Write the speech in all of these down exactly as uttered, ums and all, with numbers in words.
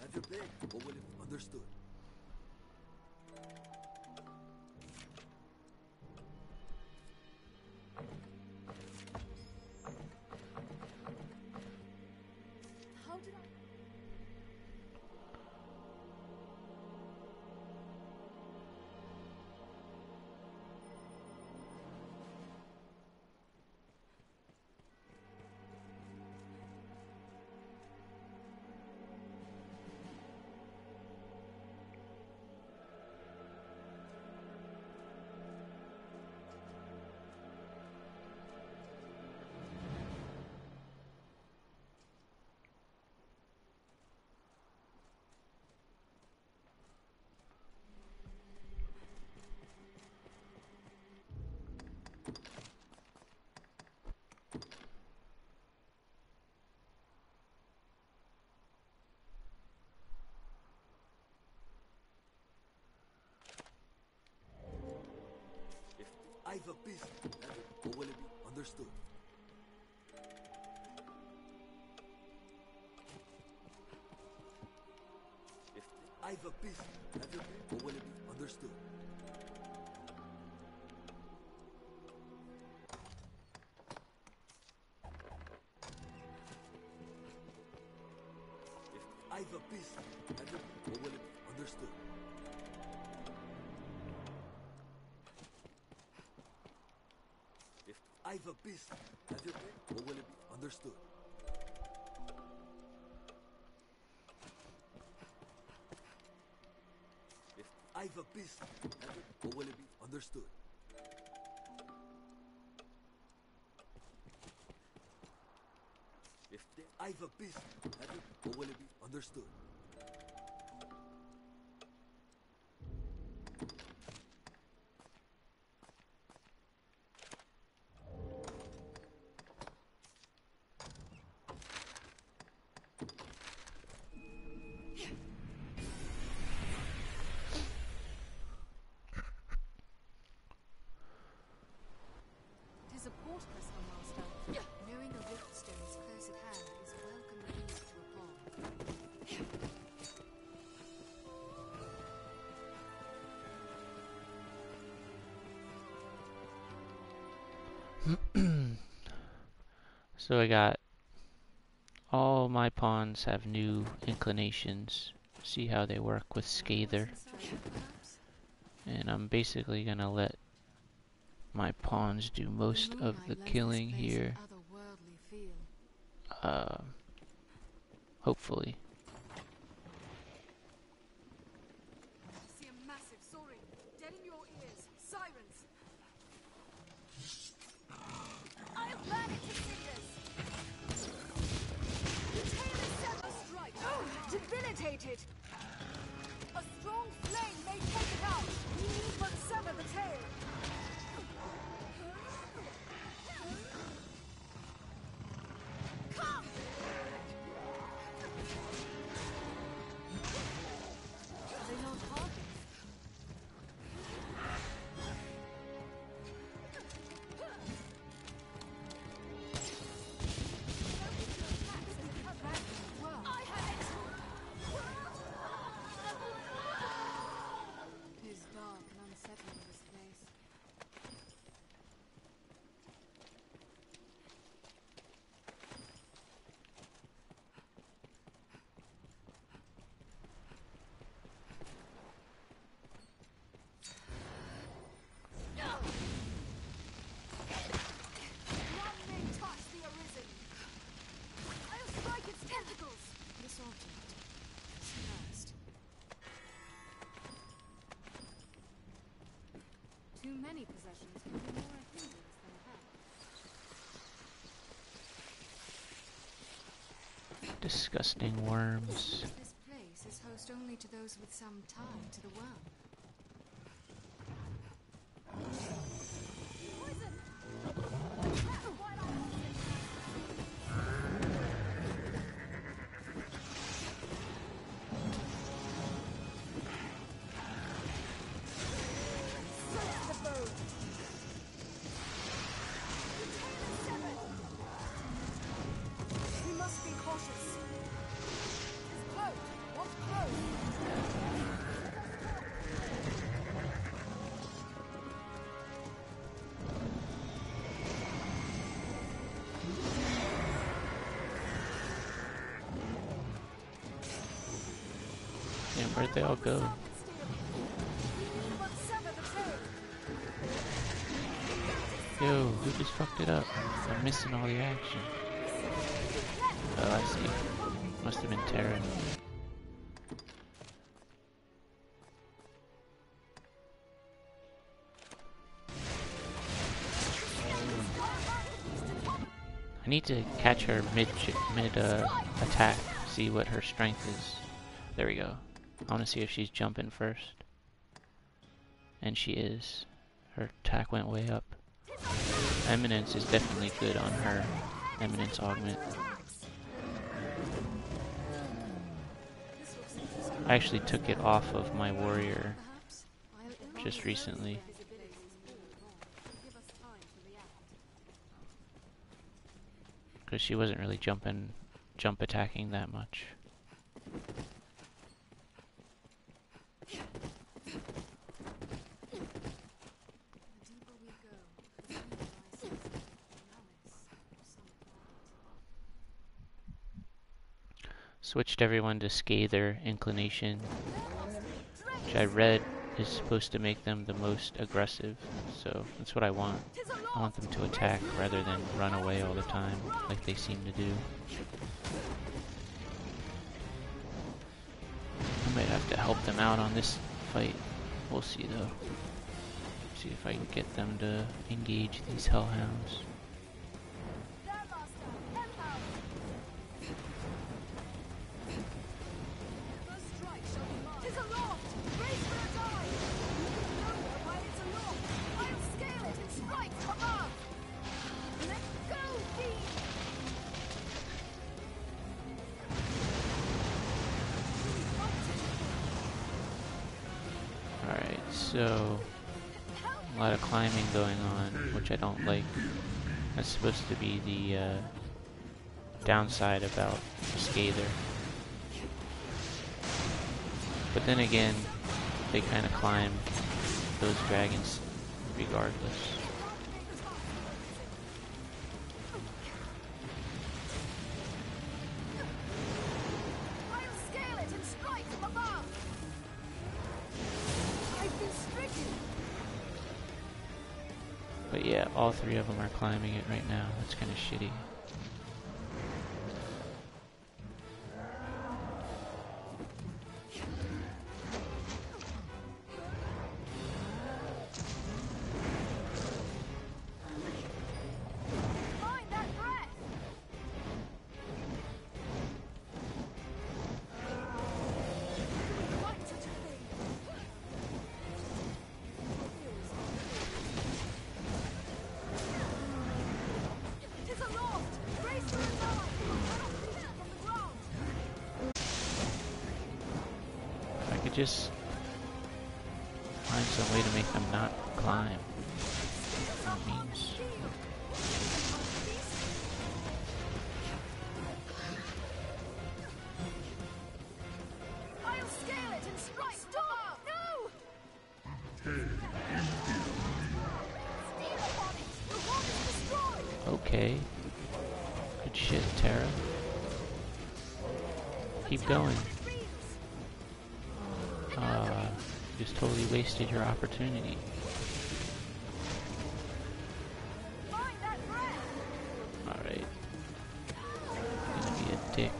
Have your pick. What will it be? Understood. How did I... I've a piece. Have it. What will it be? Understood. If I've a piece. Have your pick. What will it be? Understood. If I've a piece. Have your pick. What will it be? Understood. I've a piece. Have your pick. What will it be? Understood. If I've a piece. Have your pick. What will it be? Understood. If I've a piece. Have your pick. What will it be? Understood. Tis a portcullis, O Master. Knowing a Riftstone's cursed hand is welcome news to a pawn. So I got all my pawns have new inclinations. See how they work with Scather. And I'm basically gonna let my pawns do most of the killing here. Uh, hopefully. See a massive soaring, dead in your ears, sirens. I'll burn it to cinders. The tail is severed. Strike. Oh, debilitated. A strong flame may take it out. We need but sever the tail. Come! Are they not hardened? I have it! It is dark and unsettling, this place. None may touch the arisen. I'll strike its tentacles. This object is cursed. Too many possessions can be more a hindrance than a help. Disgusting worms. This place is host only to those with some tie to the worm. Poison! Search the bow! The tail is severed! We must be cautious. His cloak, what Damn, where'd they all go? We need but sever the tail. Yo, who just fucked it up? I'm missing all the action. Oh, I see. Must have been Terra. I need to catch her mid mid uh, attack, see what her strength is. There we go. I want to see if she's jumping first. And she is. Her attack went way up. Eminence is definitely good on her. Eminence augment. I actually took it off of my warrior just recently. Because she wasn't really jumping, jump attacking that much. Switched everyone to Scather Inclination, which I read is supposed to make them the most aggressive, so that's what I want. I want them to attack rather than run away all the time, like they seem to do. I might have to help them out on this fight. We'll see though. See if I can get them to engage these hellhounds. So, a lot of climbing going on, which I don't like. That's supposed to be the uh, downside about Scather. But then again, they kind of climb those dragons regardless. But yeah, all three of them are climbing it right now. That's kind of shitty. Just find some way to make them not climb. That means. I'll scale it and strike. Stop! No! Steal upon it. The wall is destroyed. Okay. Good shit, Terra. Keep going. Uh, just totally wasted your opportunity. Alright. Gonna be a dick.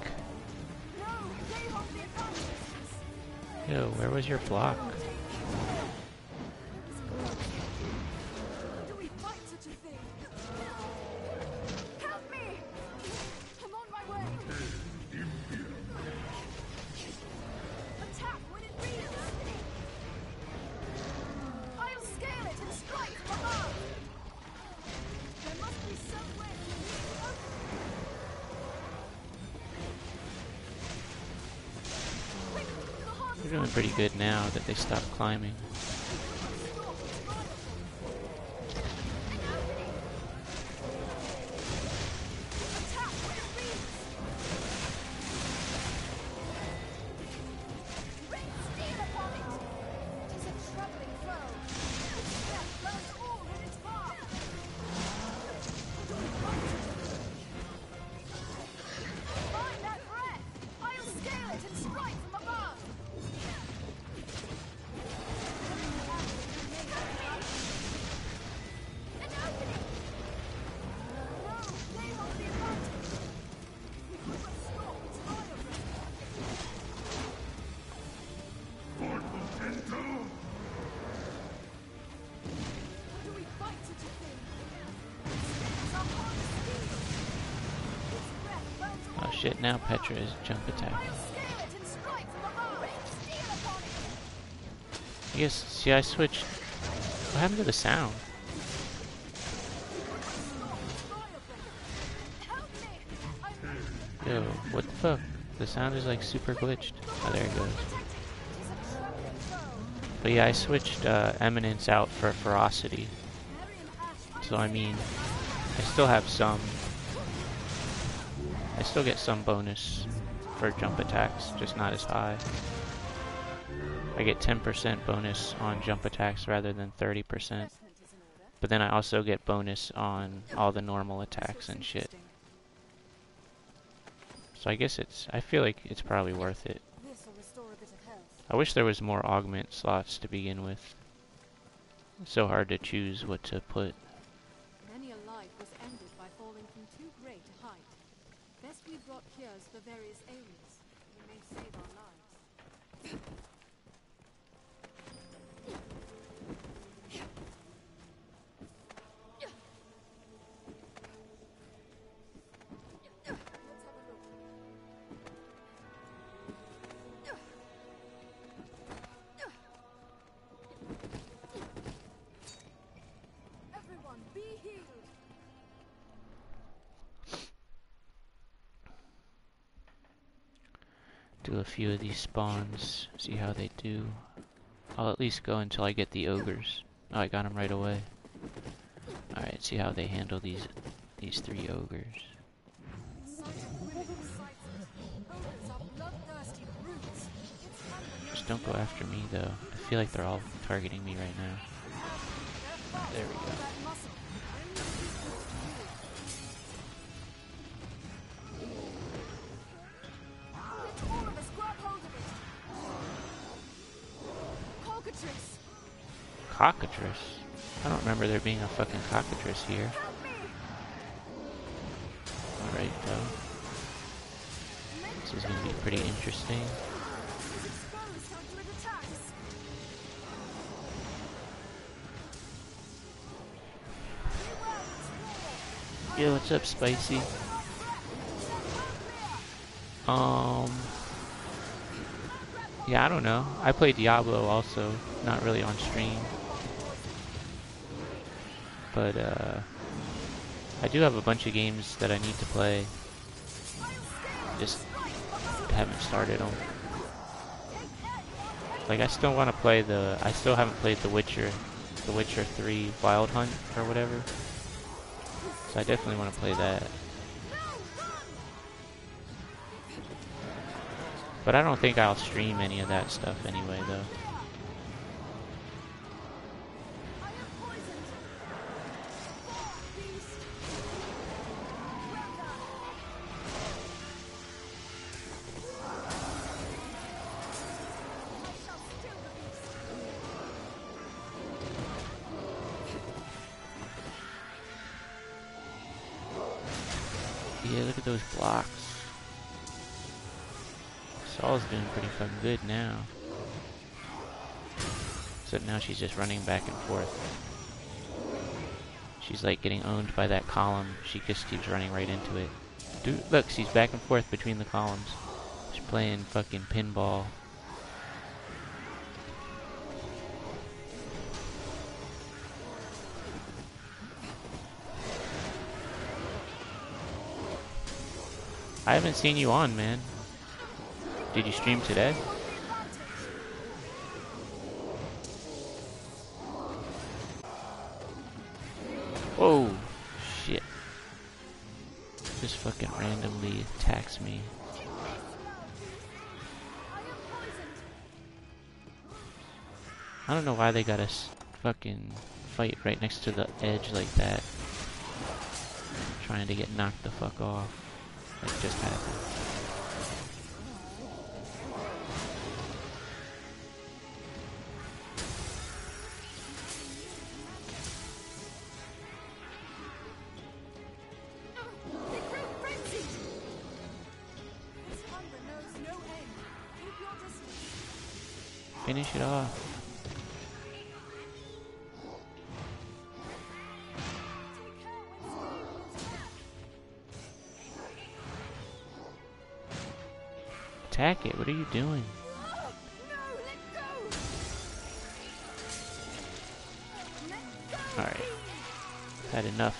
Yo, where was your block? They're doing pretty good now that they stopped climbing. shit, now Petra is jump attack. I guess, see, I switched. What happened to the sound? Yo, what the fuck? The sound is like super glitched. Oh, there it goes. But yeah, I switched uh, Eminence out for Ferocity. So I mean, I still have some. I still get some bonus for jump attacks, just not as high. I get ten percent bonus on jump attacks rather than thirty percent. But then I also get bonus on all the normal attacks and shit. So I guess it's, I feel like it's probably worth it. I wish there was more augment slots to begin with. It's so hard to choose what to put. Many a life was ended by falling from too great a height. Best we brought cures for various ailments. We may save our lives. Do a few of these spawns, see how they do. I'll at least go until I get the ogres. Oh, I got them right away. Alright, see how they handle these these three ogres. Just don't go after me though. I feel like they're all targeting me right now. There we go. Cockatrice? I don't remember there being a fucking cockatrice here. Alright though. This is gonna be pretty interesting. Yo, what's up, Spicy? Um... Yeah, I don't know. I play Diablo also, not really on stream. But, uh... I do have a bunch of games that I need to play. Just haven't started them. Like, I still want to play the... I still haven't played The Witcher. The Witcher three Wild Hunt, or whatever. So I definitely want to play that. But I don't think I'll stream any of that stuff anyway, though. Yeah, look at those blocks. Saul's doing pretty fucking good now. Except now she's just running back and forth. She's like getting owned by that column. She just keeps running right into it. Dude, look, she's back and forth between the columns. She's playing fucking pinball. I haven't seen you on, man. Did you stream today? Whoa, shit. Just fucking randomly attacks me. I don't know why they got us fucking fight right next to the edge like that. Trying to get knocked the fuck off. Like just happened. Finish it off. attack it. What are you doing? Alright. Had enough.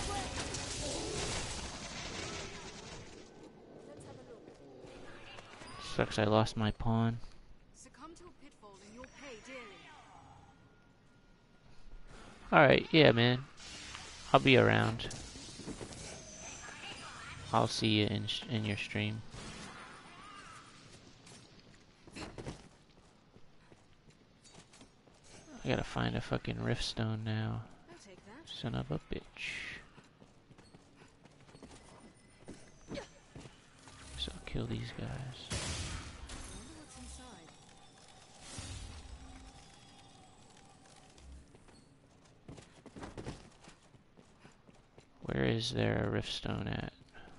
Sucks I lost my pawn. Succumb to a pitfall and you'll pay dearly. Alright, yeah, man. I'll be around. I'll see you in sh in your stream. I gotta find a fucking riftstone now. I'll take that. Son of a bitch. So I'll kill these guys. I wonder what's inside. Where is there a riftstone at?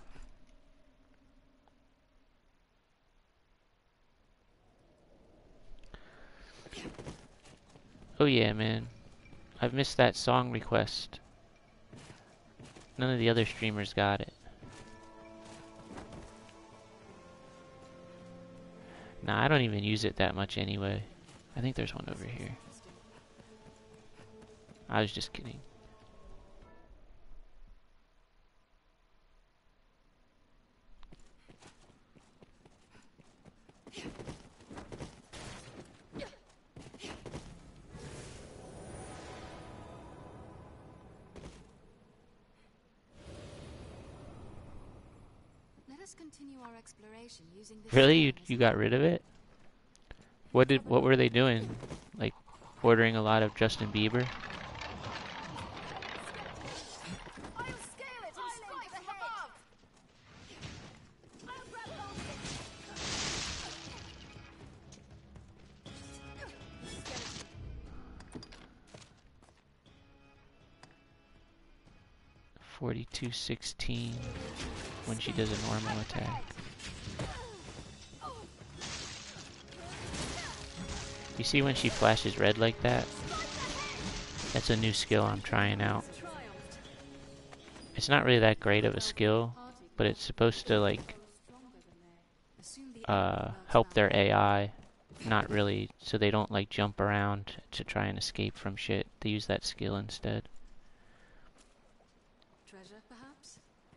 Oh yeah, man. I've missed that song request. None of the other streamers got it. Nah, I don't even use it that much anyway. I think there's one over here. I was just kidding. Let us continue our exploration using this. Really? You you got rid of it? What did what were they doing? Like ordering a lot of Justin Bieber? I'll scale it and strike from above. I'll grab forty-two sixteen when she does a normal attack. You see when she flashes red like that? That's a new skill I'm trying out. It's not really that great of a skill, but it's supposed to like uh, help their A I. Not really, so they don't like jump around to try and escape from shit. They use that skill instead. Treasure, perhaps?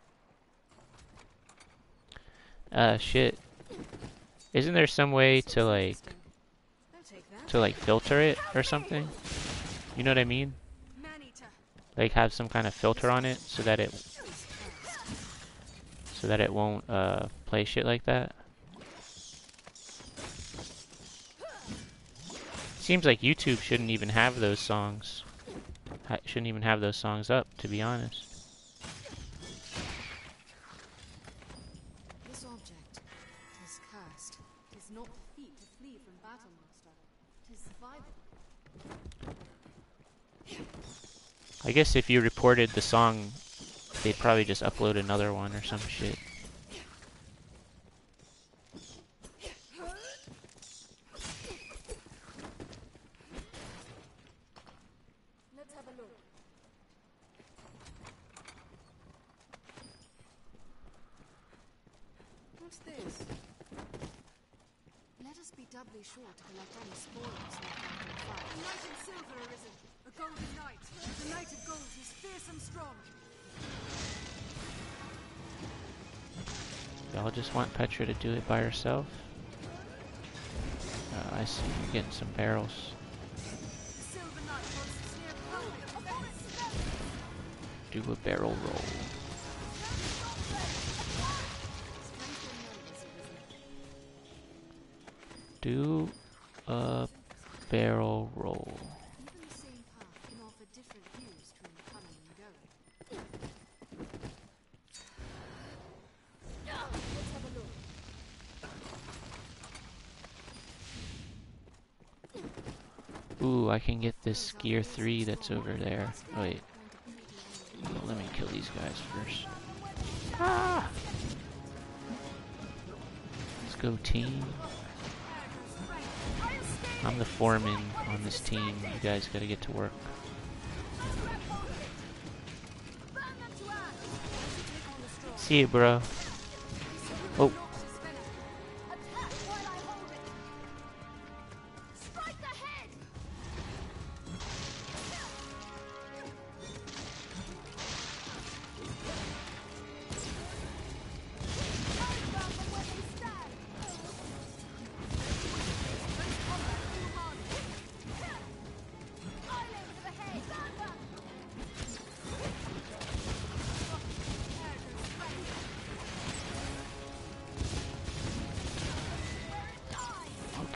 Uh, shit. Isn't there some way to like to like filter it or something? You know what I mean? Like have some kind of filter on it so that it so that it won't uh play shit like that. Seems like YouTube shouldn't even have those songs. Ha shouldn't even have those songs up, to be honest. This object is cursed. It is not the feat to flee from battle, master. It is survival. I guess if you reported the song, they'd probably just upload another one or some shit. Let's have a look. What's this? Let us be doubly sure to collect any spoils left after the fight. A knight in silver arisen. A golden knight. The knight of gold is fierce and strong. Y'all just want Petra to do it by herself? Uh, I see you're getting some barrels. The silver knight boasts near power. Do a barrel roll. Do a barrel roll. Even the same path can offer different views between coming and going. Let's have a look. Ooh, I can get this gear three that's over there. Oh, wait. Oh, let me kill these guys first. Ah! Let's go, team. I'm the foreman on this team. You guys gotta get to work. See you, bro. Oh.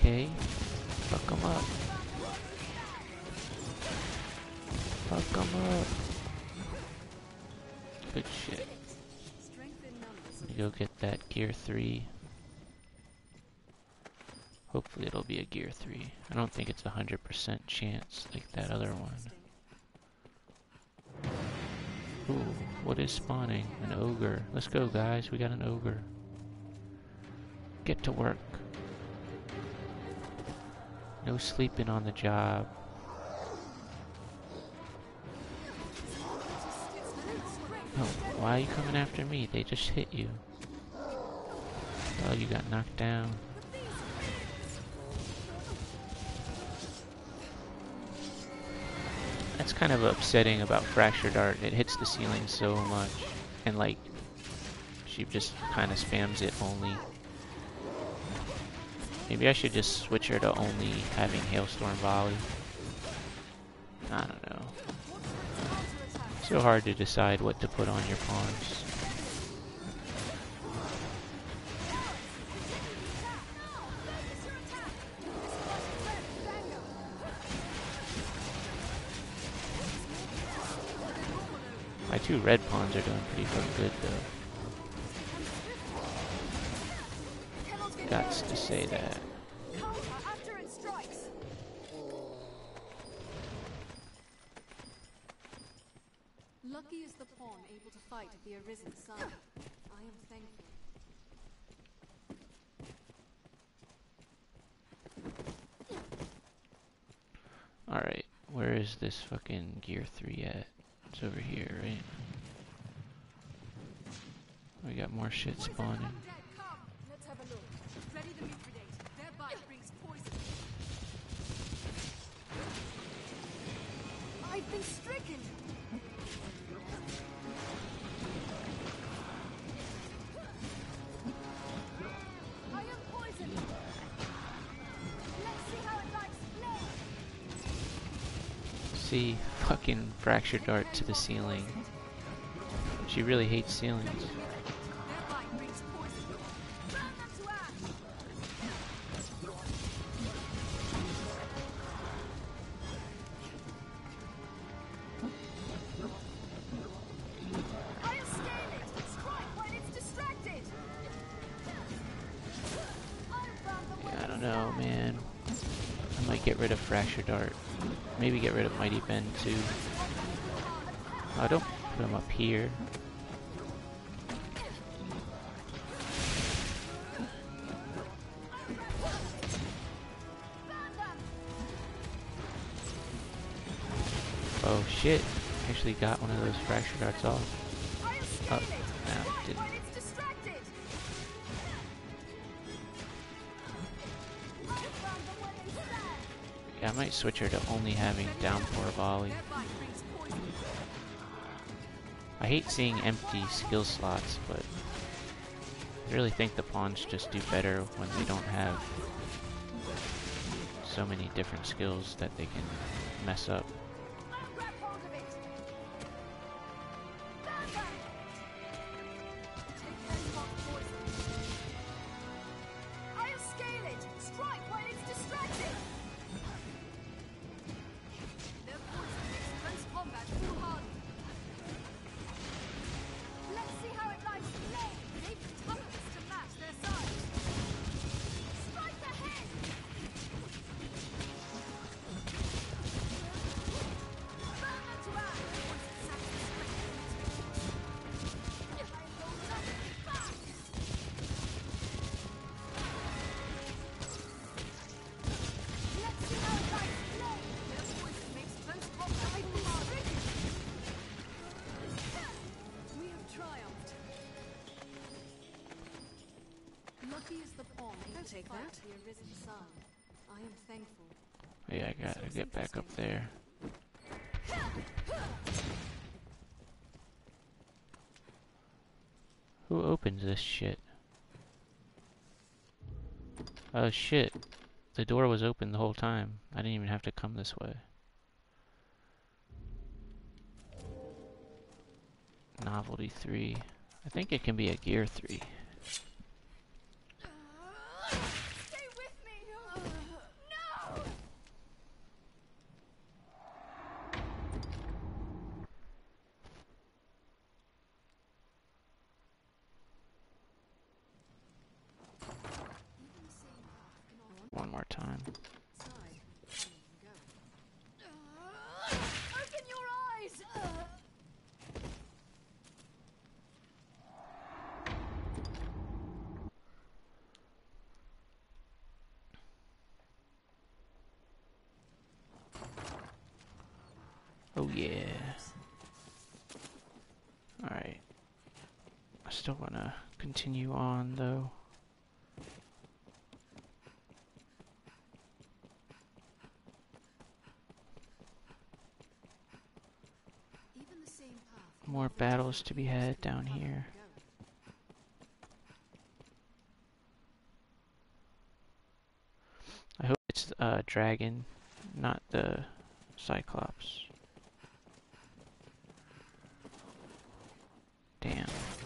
Okay. Fuck him up. Fuck him up. Good shit. Let me go get that gear three. Hopefully it'll be a gear three. I don't think it's a hundred percent chance like that other one. Ooh, what is spawning? An ogre. Let's go, guys. We got an ogre. Get to work. No sleeping on the job. Oh, why are you coming after me? They just hit you. Oh, you got knocked down. That's kind of upsetting about Fractured Art. It hits the ceiling so much. And like, she just kind of spams it only. Maybe I should just switch her to only having Hailstorm Volley. I don't know. So hard to decide what to put on your pawns. My two red pawns are doing pretty fucking good though. Gots to say that. Lucky is the pawn able to fight at the arisen sun. I am thankful. Alright, where is this fucking gear three at? It's over here, right? We got more shit spawning. Let's have a look. Ready the Mithridate. Their bite brings poison. I've been stricken. I am poisoned. Let's see how it likes flame. See, fucking Fractured Dart to the ceiling. She really hates ceilings. Yeah, I don't know, man. I might get rid of Fractured Dart. Maybe get rid of Mighty Bend too. Oh, don't put him up here. Oh shit, actually got one of those Fractured Darts off. Oh, no, didn't. Yeah, I might switch her to only having Downpour Volley. I hate seeing empty skill slots, but I really think the pawns just do better when they don't have so many different skills that they can mess up. Take that. The arisen sun. I am thankful. Yeah, I gotta get back up there. Who opens this shit? Oh shit. The door was open the whole time. I didn't even have to come this way. Novelty three. I think it can be a gear three. Stay with me. more time. Side. Come and go. Uh, open your eyes! Uh. Oh yeah. Alright. I still want to continue on though. Even the same path. More battles to be had down here. I hope it's a uh, dragon, not the Cyclops. Damn.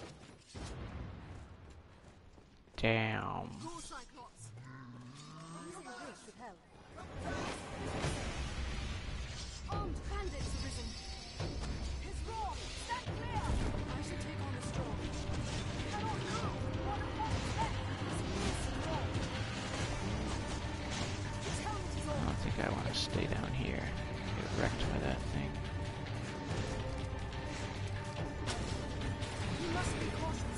Damn. More Cyclops. Using this should help. Armed bandits have risen. His roar! Stand clear! I should take on the storm. Cannot move! What a false step! His piercing roar! His helmet is I on. don't think I want to stay down here. Get wrecked by that thing. You must be cautious.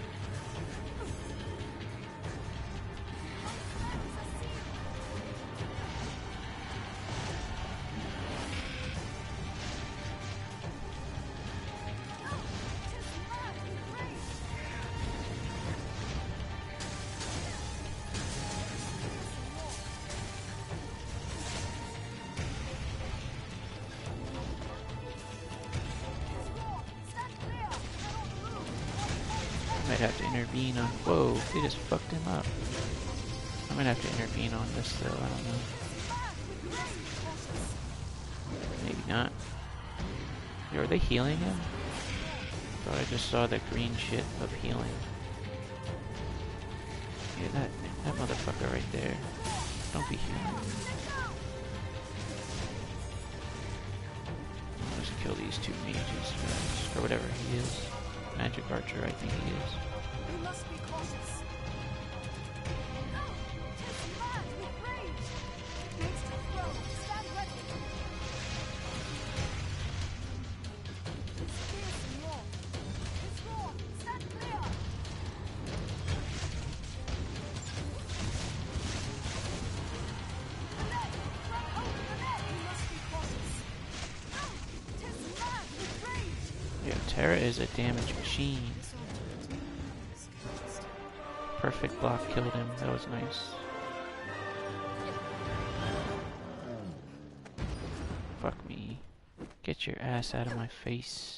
I might have to intervene on. Whoa, they just fucked him up. I might have to intervene on this though, I don't know. Maybe not. Yo, are they healing him? Thought I just saw the green shit of healing. Yeah, that, that motherfucker right there. Don't be healing. Let's kill these two mages first. Or whatever he is. Magic archer, I think he is. You must be cautious. No! Tis mad with rage! Makes to throw. Stand ready. His fearsome roar. His roar. Stand clear. The net! Run over the net! You must be cautious. No! Tis mad with rage! Yeah, Terra is a damage machine. Perfect block killed him. That was nice. Fuck me. Get your ass out of my face.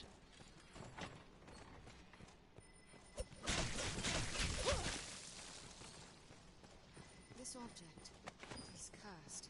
This object is cursed.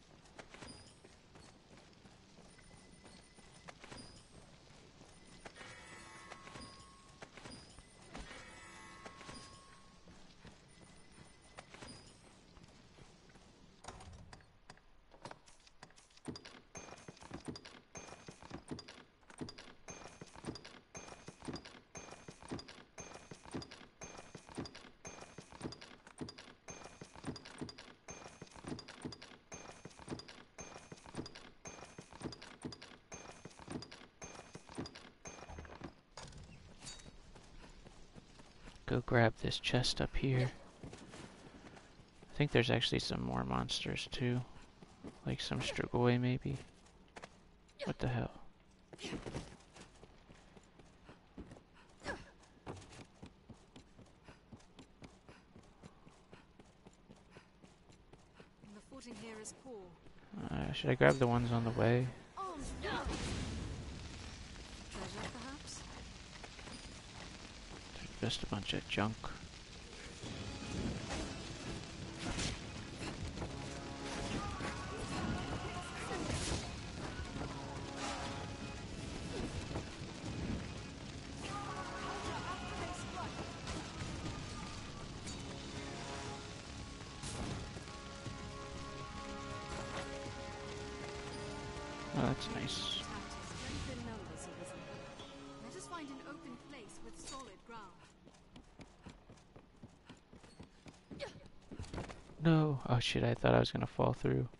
Go grab this chest up here. I think there's actually some more monsters too. Like some Strigoi maybe. What the hell? The footing here is poor. Uh, should I grab the ones on the way? Armed now. Treasure, perhaps? There's just a bunch of junk. Oh, that's nice. Let us find an open place with solid ground. No. Oh shit, I thought I was gonna fall through.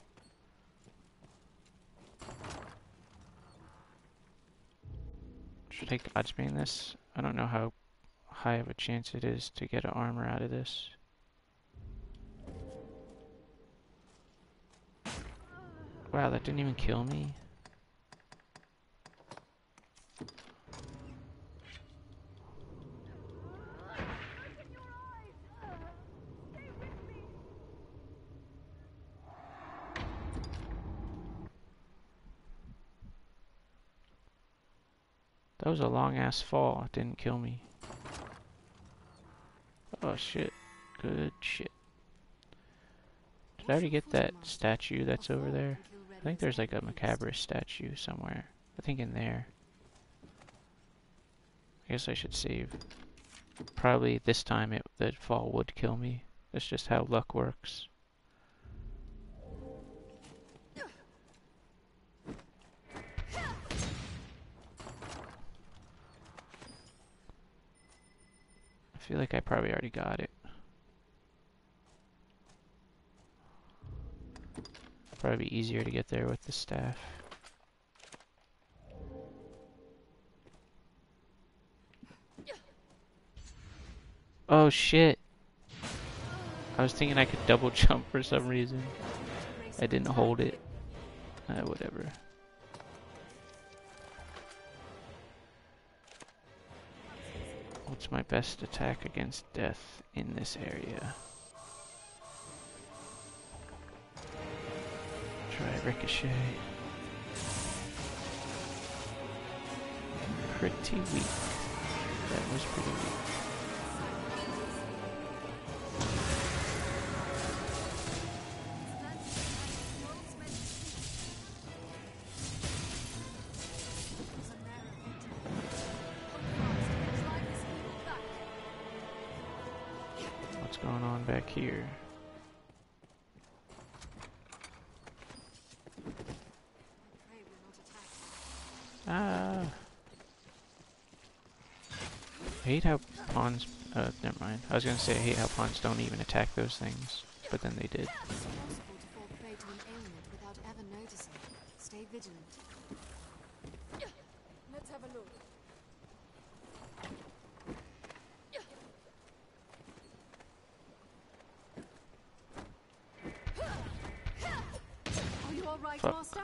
Should I God Bane this? I don't know how high of a chance it is to get an armor out of this. Wow, that didn't even kill me. That was a long ass fall. It didn't kill me. Oh shit. Good shit. Did I already get that statue that's over there? I think there's like a macabre statue somewhere. I think in there. I guess I should save. Probably this time it the fall would kill me. That's just how luck works. I feel like I probably already got it. Probably be easier to get there with the staff. Oh shit! I was thinking I could double jump for some reason. I didn't hold it. Uh, whatever. What's my best attack against death in this area? Try ricochet. Pretty weak. That was pretty weak. What's going on back here? Ah. I hate how pawns, uh, never mind. I was gonna say I hate how pawns don't even attack those things, but then they did. It's possible to fall prey to an ailment without ever noticing. Stay vigilant. Let's have a look. Are you all right, Fuck. Master?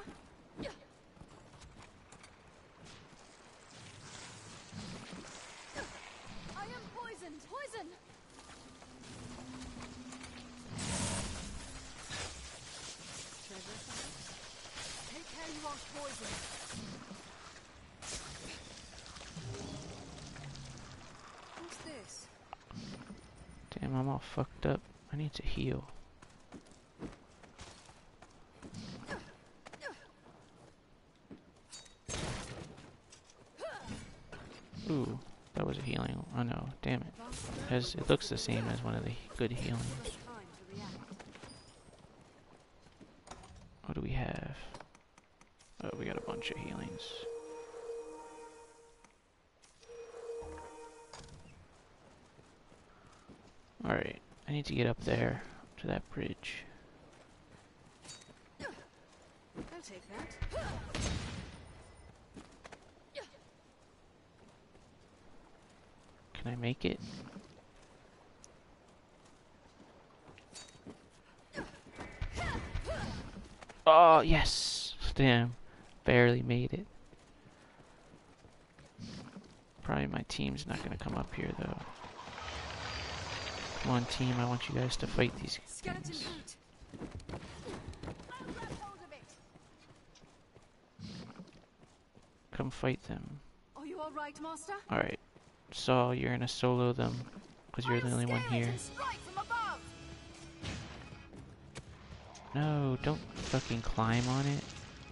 I am poisoned. Poison. Treasure perhaps? Take care you aren't poisoned. What's this? Damn, I'm all fucked up. I need to heal. Ooh, that was a healing. Oh no, damn it. It, has, it looks the same as one of the good healings. Time to react. What do we have? Oh, we got a bunch of healings. Alright, I need to get up there, to that bridge. I'll take that. Can I make it? Oh, yes! Damn, barely made it. Probably my team's not gonna come up here though. Come on team, I want you guys to fight these Skeleton things. boot. I'll grab hold of it. Come fight them. Are you all right, Master? Alright, Saul, you're gonna solo them, because you're the only one here. Strike from above. No, don't fucking climb on it.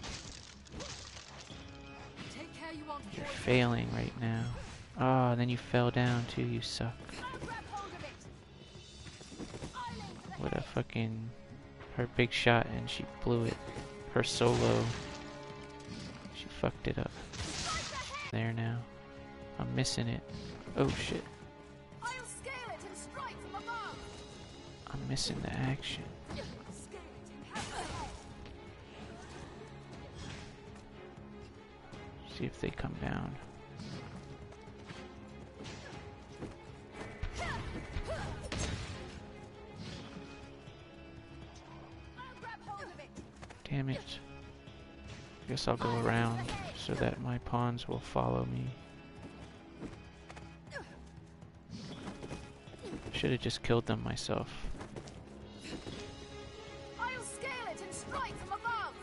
Take care you aren't You're poisoned. failing right now. Oh, and then you fell down too, you suck. I'll grab hold of it. I'll aim for the What a head. fucking... Her big shot and she blew it. Her solo. She fucked it up. Strike the head. There now. I'm missing it. Oh shit. I'll scale it and strike from above. I'm missing the action. See if they come down. Damn it. I guess I'll go around so that my pawns will follow me. Should have just killed them myself. I'll scale it and strike from above.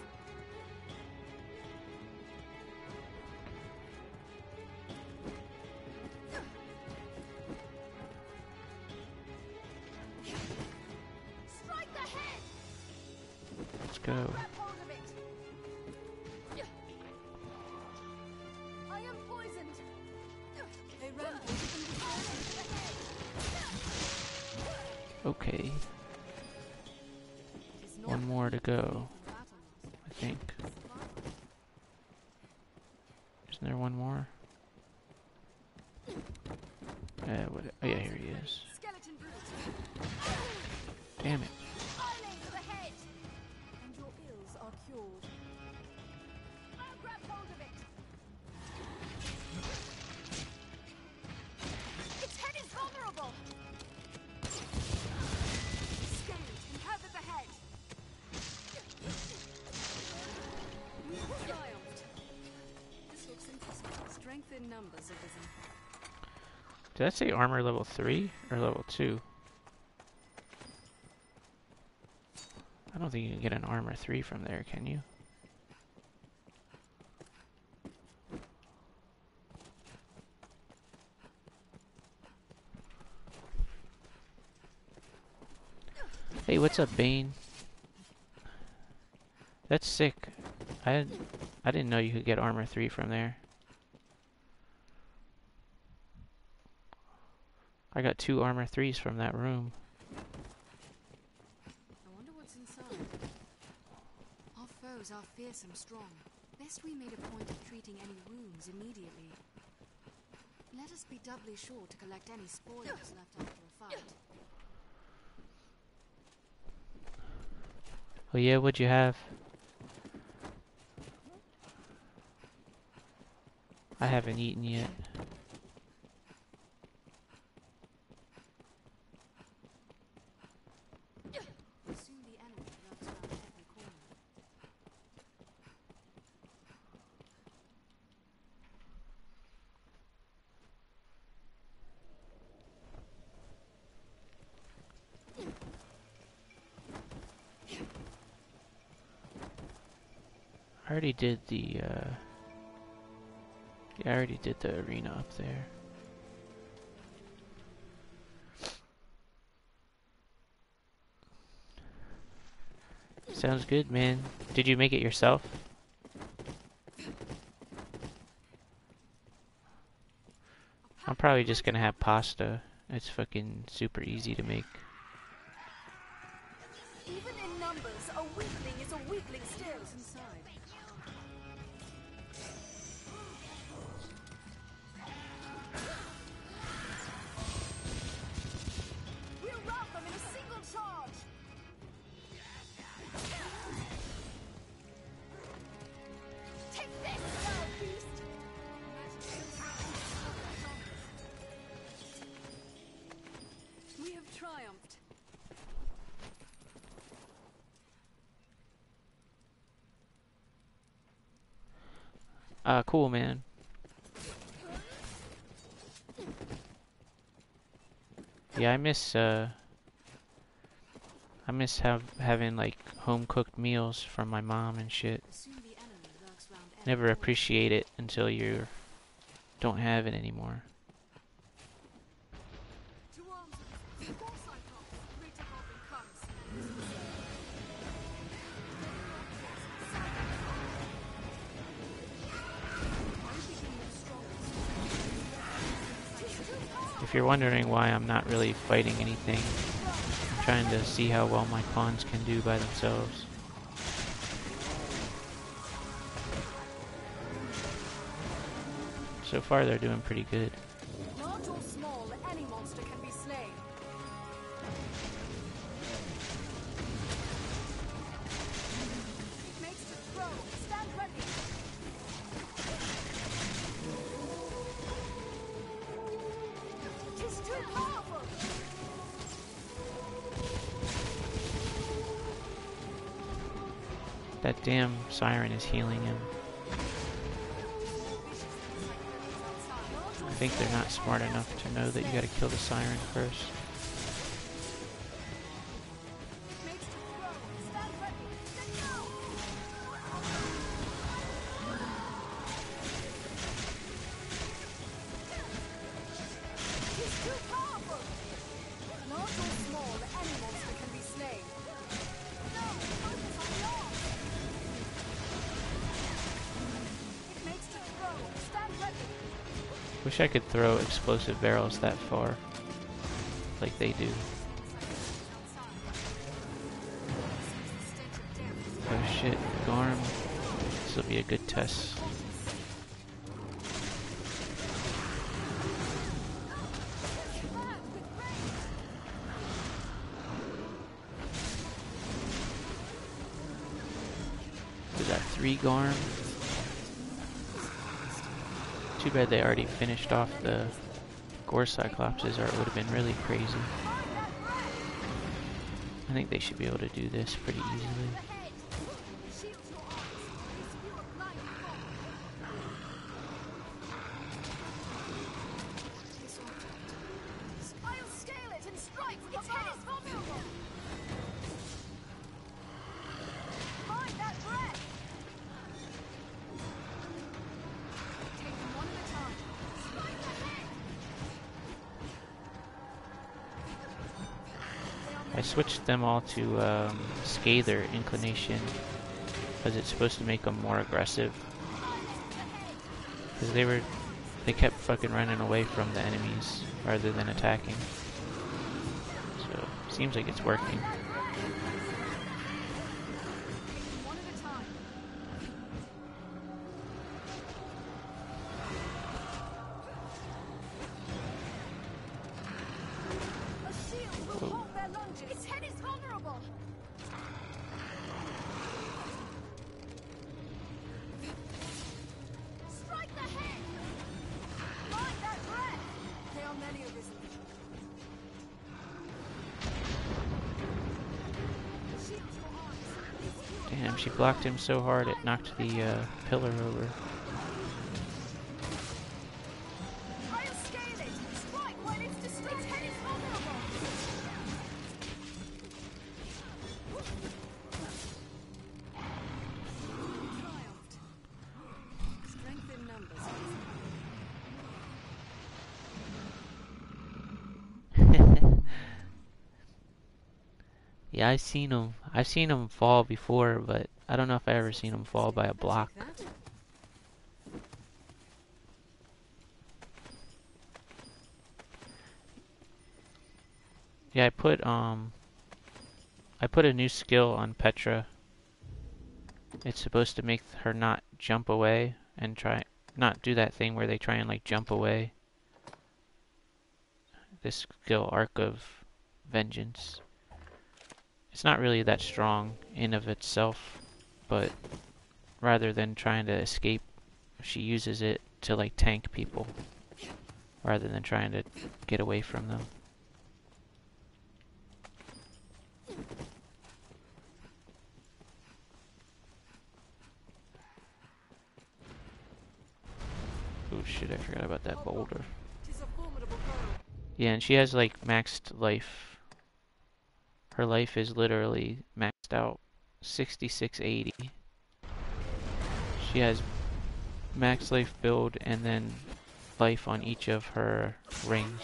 Strike the head. Let's go. I am poisoned. They ran the head. Okay. One more to go, I think. Isn't there one more? Uh, what, oh yeah, here he is. Damn it. And your ills are cured. I'll grab hold of it. Its head is vulnerable. Scaled, inhabit the head. We have triumphed. This looks interesting. Strength in numbers have risen. Did I say armor level three or level two? I don't think you can get an armor three from there, can you? Hey, what's up, Bane? That's sick. I I didn't know you could get armor three from there. I got two armor threes from that room. I wonder what's inside. Our foes are fearsome strong. Best we made a point of treating any wounds immediately. Let us be doubly sure to collect any spoils left after a fight. Oh yeah, what'd you have? I haven't eaten yet. Soon the enemy lurks around every corner. I already did the, uh... yeah, I already did the arena up there. Sounds good, man. Did you make it yourself? I'm probably just gonna have pasta. It's fucking super easy to make. Even in numbers, a weakling is a weakling still. Inside. We'll rout them in a single charge. Take this, wild beast. We have triumphed. Ah, cool, man. Yeah, I miss, uh... I miss have, having, like, home-cooked meals from my mom and shit. Soon the enemy lurks round every Never corner. appreciate it until you don't have it anymore. To arms. Of course I come. Greater Goblin comes. If you're wondering why I'm not really fighting anything, I'm trying to see how well my pawns can do by themselves. So far they're doing pretty good. Large or small, any monster can be slain. Makes to throw. Stand ready. It is too powerful. That damn siren is healing him. I think they're not smart enough to know that you gotta kill the siren first. Wish I could throw explosive barrels that far, like they do. Oh shit, Garm. This will be a good test. We got three Garm. Too bad they already finished off the Gore Cyclopses, or it would have been really crazy. I think they should be able to do this pretty easily. I switched them all to um, Scather Inclination because it's supposed to make them more aggressive. Because they were, they kept fucking running away from the enemies rather than attacking. So seems like it's working. Damn, she blocked him so hard it knocked the uh, pillar over. Yeah, I've seen him. I've seen him fall before, but I don't know if I ever seen him fall by a block. Yeah, I put um, I put a new skill on Petra. It's supposed to make her not jump away and try not do that thing where they try and like jump away. This skill, Arc of Vengeance. It's not really that strong in of itself, but rather than trying to escape, she uses it to like tank people rather than trying to get away from them. Oh shit, I forgot about that boulder. Yeah, and she has like maxed life. Her life is literally maxed out, sixty-six eighty. She has max life build and then life on each of her rings.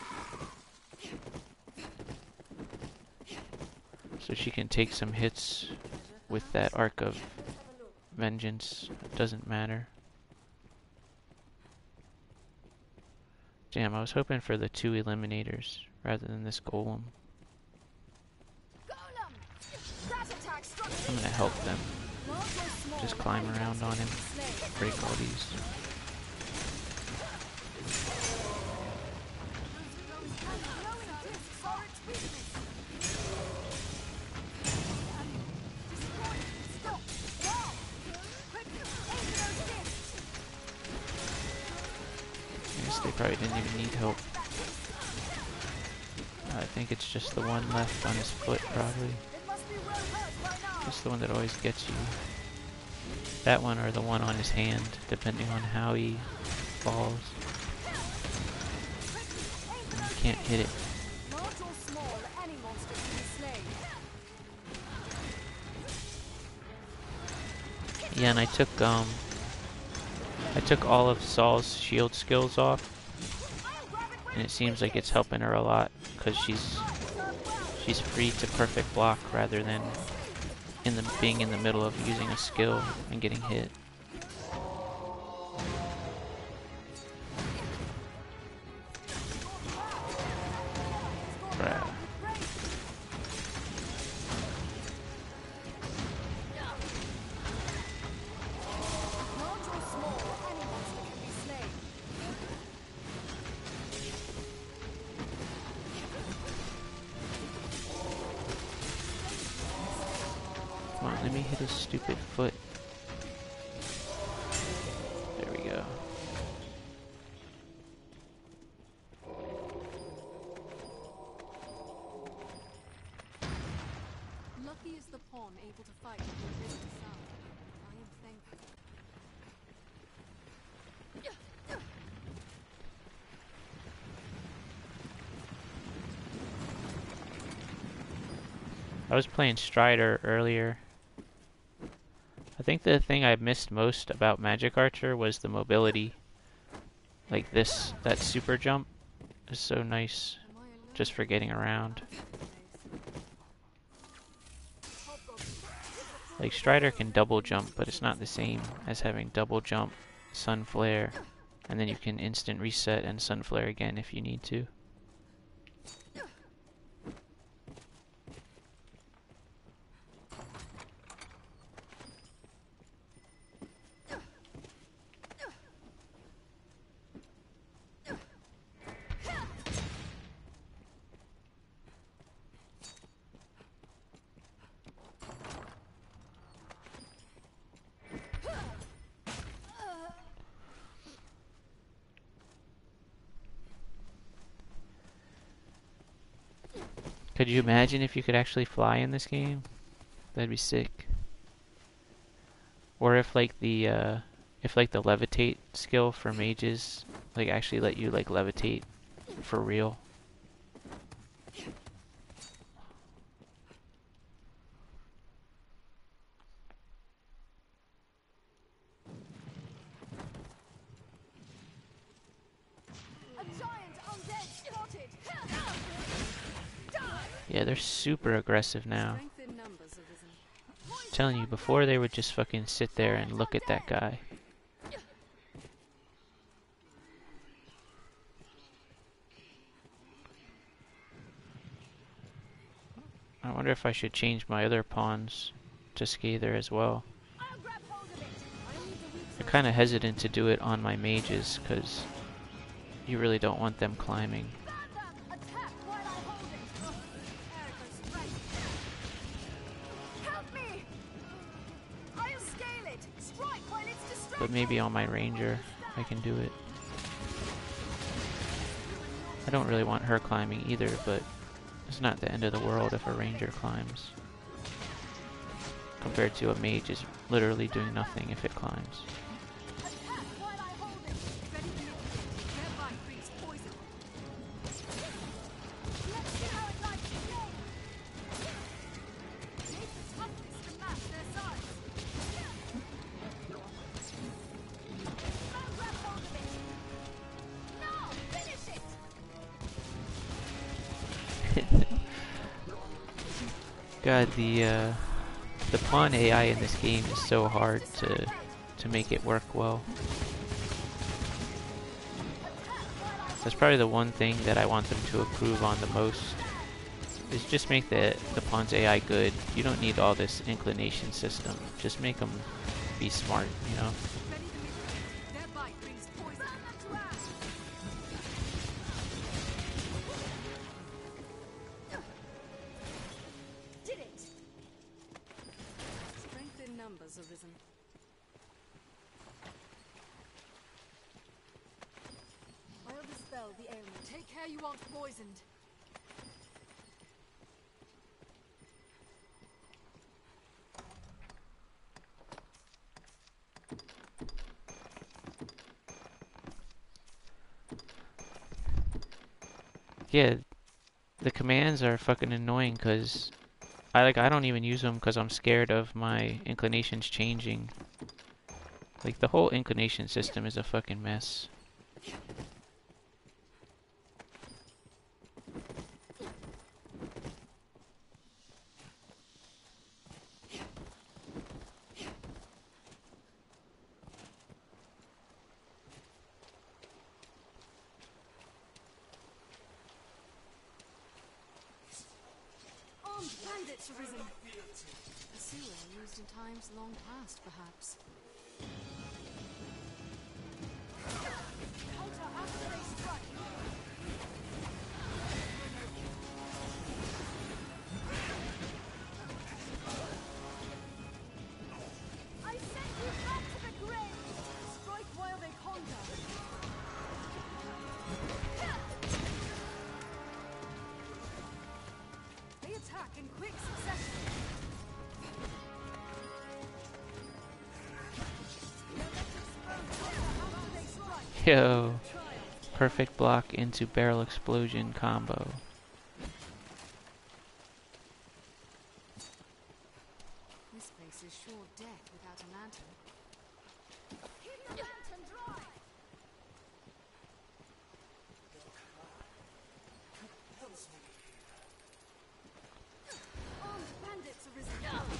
So she can take some hits with that Arc of Vengeance. It doesn't matter. Damn, I was hoping for the two eliminators rather than this golem. I'm gonna help them. Just climb around on him. Break all these. probably didn't even need help. I think it's just the one left on his foot, probably. Just the one that always gets you. That one or the one on his hand, depending on how he falls. And you can't hit it. Yeah, and I took um I took all of Saul's shield skills off, and it seems like it's helping her a lot because she's she's free to perfect block rather than in the being in the middle of using a skill and getting hit. Bruh. Come on, let me hit his stupid foot. There we go. Lucky is the pawn able to fight with the risen sun. I am thankful. I was playing Strider earlier. I think the thing I missed most about Magic Archer was the mobility. Like this, that super jump is so nice just for getting around. Like Strider can double jump, but it's not the same as having double jump, sun flare, and then you can instant reset and sun flare again if you need to. Could you imagine if you could actually fly in this game? That'd be sick. Or if like the uh, if like the levitate skill for mages like actually let you like levitate for real. Yeah, they're super aggressive now. I'm telling you, before they would just fucking sit there and look at that guy. I wonder if I should change my other pawns to Scather as well. I'm kind of hesitant to do it on my mages because you really don't want them climbing. But maybe on my ranger I can do it. I don't really want her climbing either, but it's not the end of the world if a ranger climbs. Compared to a mage is literally doing nothing if it climbs. God, the uh, the pawn A I in this game is so hard to to make it work well. That's probably the one thing that I want them to improve on the most. Is just make the the pawn's A I good. You don't need all this inclination system. Just make them be smart, you know. Take care you aren't poisoned. Yeah, the commands are fucking annoying because I like I don't even use them because I'm scared of my inclinations changing. Like the whole inclination system is a fucking mess. Armed bandits arisen. A sewer used in times long past, perhaps. Counter after they strike. I send you back to the grave. Strike while they ponder. They attack in quick succession. Yo, perfect block into barrel explosion combo. This place is sure death without a lantern. Keep the lantern dry! Armed bandits arisen.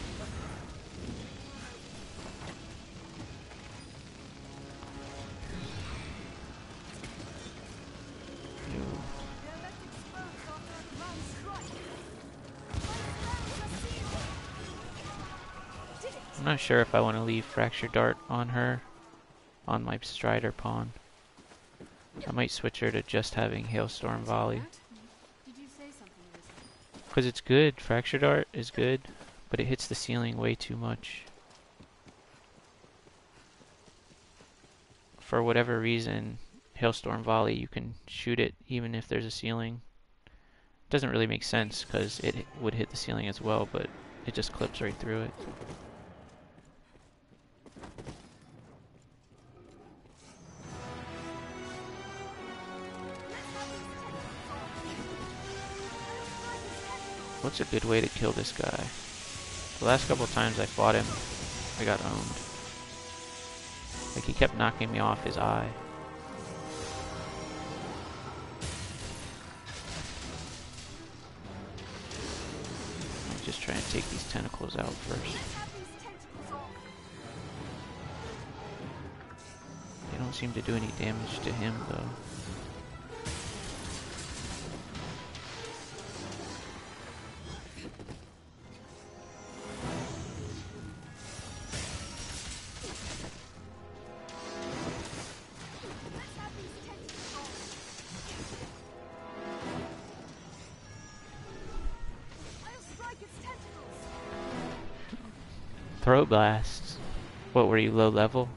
Yo. They're left exposed after a grand strike. My spells are sealed. Did it? I'm not sure if I want to leave Fracture Dart on her, on my Strider pawn. I might switch her to just having Hailstorm Volley. Did you say something, Risen? Because it's good, Fracture Dart is good, but it hits the ceiling way too much. For whatever reason, Hailstorm Volley, you can shoot it even if there's a ceiling. Doesn't really make sense because it would hit the ceiling as well, but it just clips right through it. What's a good way to kill this guy? The last couple times I fought him, I got owned. Like he kept knocking me off his eye. I'll just try and take these tentacles out first. They don't seem to do any damage to him though. Throat blasts. What, were you low level?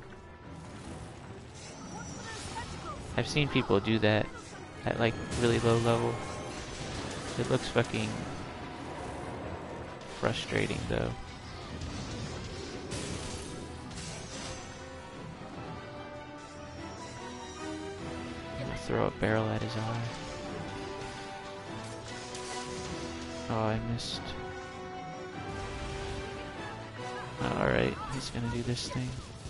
I've seen people do that at like really low level. It looks fucking frustrating though. I'm gonna throw a barrel at his eye. Oh, I missed. Alright, he's gonna do this thing.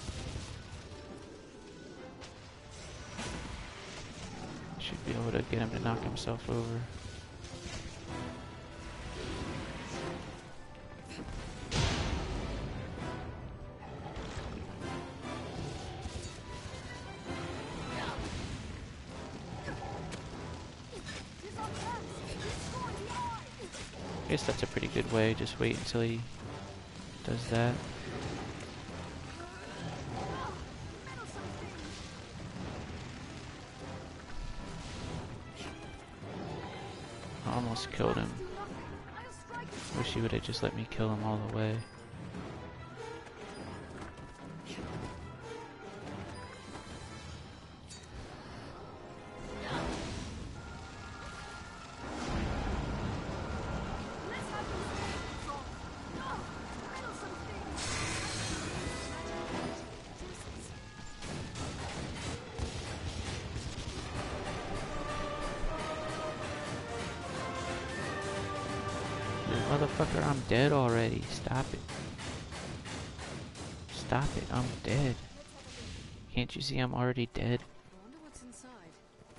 Should be able to get him to knock himself over. I guess that's a pretty good way, just wait until he does that. I almost killed him. Wish he would have just let me kill him all the way. Motherfucker, I'm dead already. Stop it. Stop it, I'm dead. Can't you see I'm already dead? I wonder what's inside.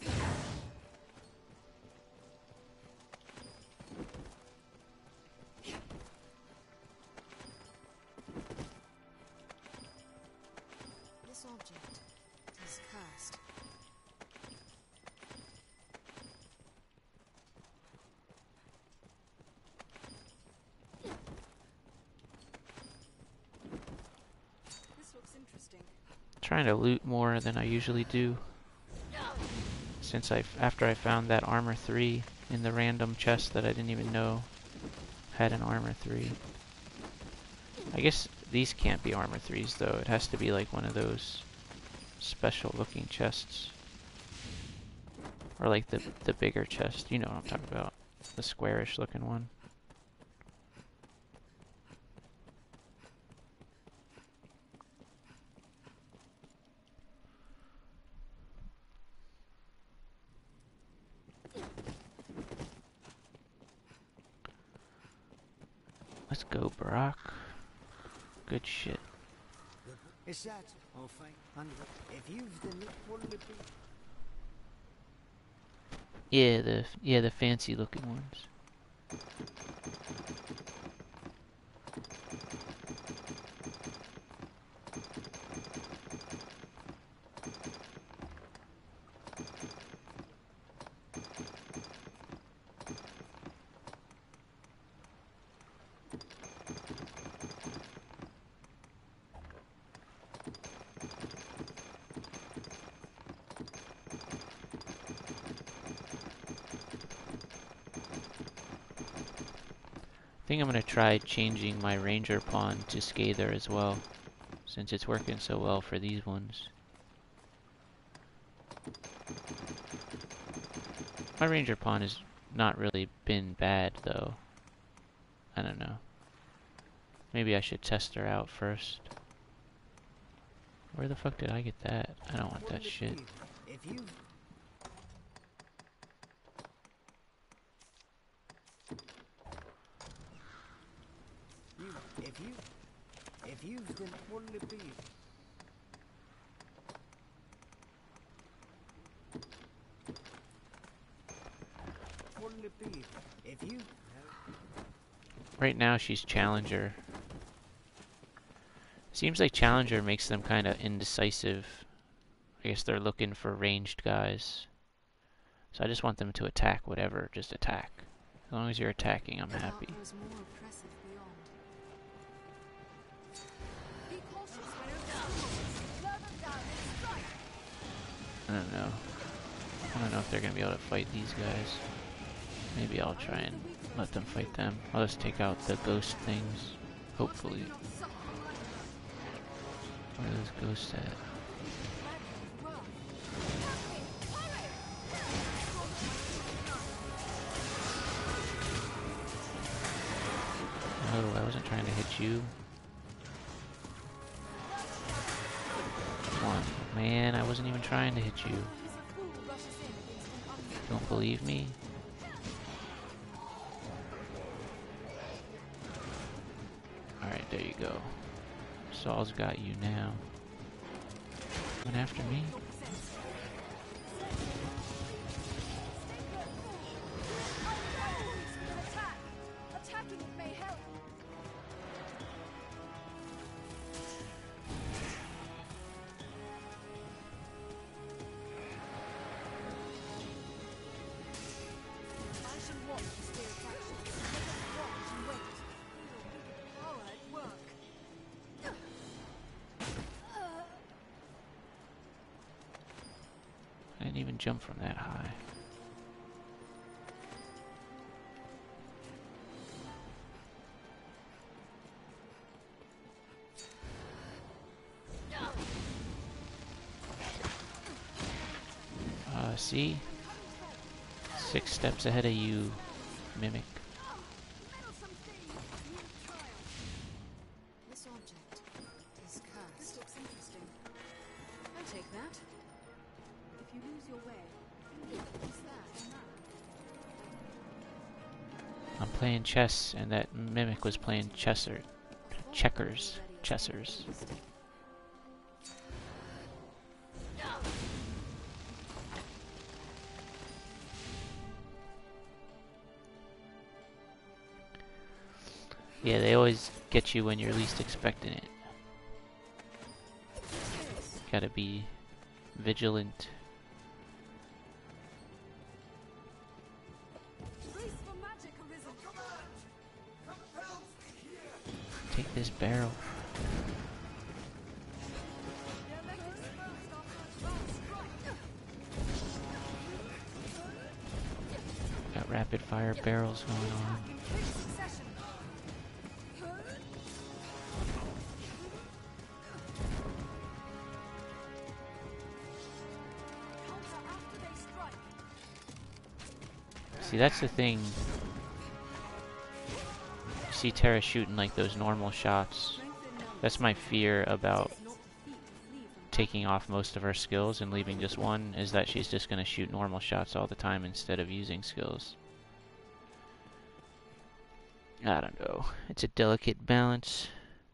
This object is cursed. This looks interesting. Trying to loot more than I usually do. Since I, after I found that armor three in the random chest that I didn't even know had an armor three. I guess these can't be armor threes though. It has to be like one of those special looking chests. Or like the, the bigger chest. You know what I'm talking about. The squarish looking one. Let's go, Brock. Good shit. Is that all fine? And if you've the look for the Yeah, the yeah the fancy looking ones. I think I'm gonna try changing my ranger pawn to Scather as well, since it's working so well for these ones. My ranger pawn has not really been bad though. I don't know. Maybe I should test her out first. Where the fuck did I get that? I don't want that shit. If you You, if you, if you've the for the beef. For the beef. If you Right now she's Challenger. Seems like Challenger makes them kind of indecisive. I guess they're looking for ranged guys. So I just want them to attack whatever, just attack. As long as you're attacking, I'm happy. There was more oppressive beyond. Be cautious when you're down. Slow them down and strike. I don't know. I don't know if they're gonna be able to fight these guys. Maybe I'll try and let them fight them. I'll just take out the ghost things. Hopefully. Where are those ghosts at? Oh, I wasn't trying to hit you. Come on, man, I wasn't even trying to hit you. Don't believe me? Alright, there you go. Saul's got you now. Coming after me? Attack! Attacking it may help. I shall watch the spirit's actions. Let us watch and wait. All right, work. I didn't even jump from that high. Uh, see? Six steps ahead of you, Mimic. This object is cursed. This looks interesting. I'll take that. If you lose your way, what's that? I'm playing chess, and that mimic was playing chesser, checkers, chessers. Yeah, they always get you when you're least expecting it. Gotta be vigilant. Take this barrel. Got rapid fire barrels going on. See, that's the thing. You see Terra shooting like those normal shots. That's my fear about taking off most of her skills and leaving just one, is that she's just going to shoot normal shots all the time instead of using skills. I don't know. It's a delicate balance.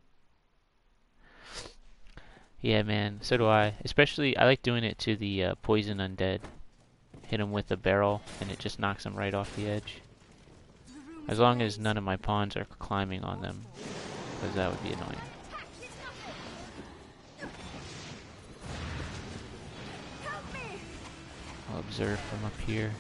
Yeah, man. So do I. Especially, I like doing it to the uh, poison undead. Hit him with a barrel, and it just knocks him right off the edge. As long as none of my pawns are climbing on them, because that would be annoying. I'll observe from up here.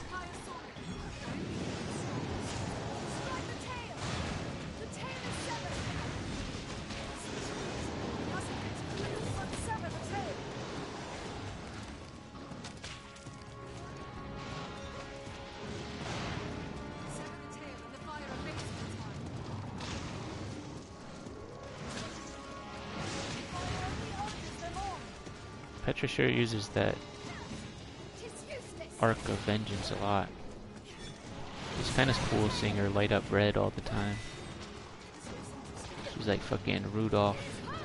Petra sure uses that Arc of Vengeance a lot. It's kind of cool seeing her light up red all the time. She's like fucking Rudolph.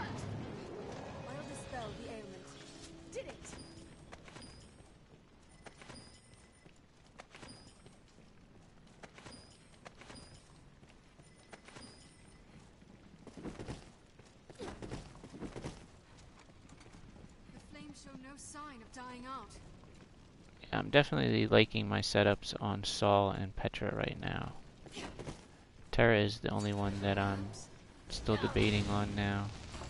I'm definitely liking my setups on Saul and Petra right now. Terra is the only one that I'm still debating on now.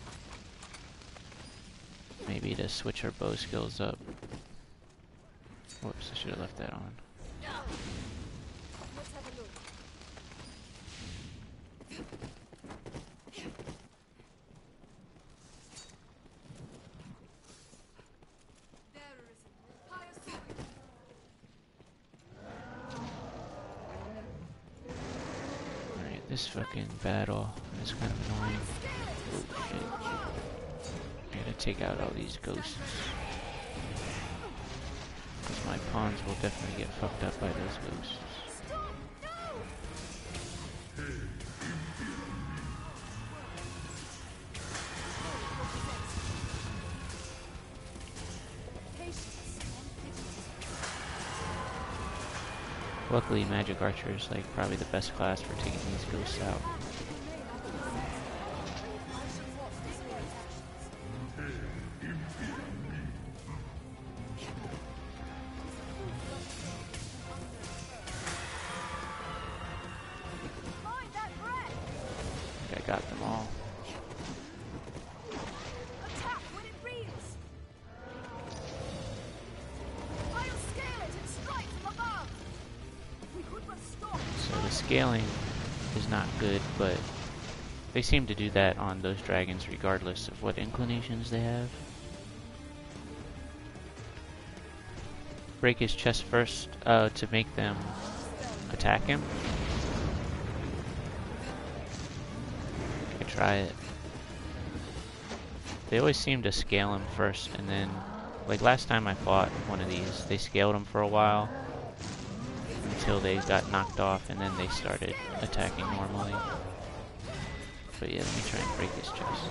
Maybe to switch her bow skills up. Whoops, I should have left that on. This fucking battle is kind of annoying. Oh shit. I gotta take out all these ghosts. Because my pawns will definitely get fucked up by those ghosts. Luckily, Magic Archer is like probably the best class for taking these ghosts out. I think I got them all. Scaling is not good, but they seem to do that on those dragons regardless of what inclinations they have. Break his chest first uh, to make them attack him. I try it. They always seem to scale him first, and then, like last time I fought one of these, they scaled him for a while until they got knocked off, and then they started attacking normally. But yeah, let me try and break his chest.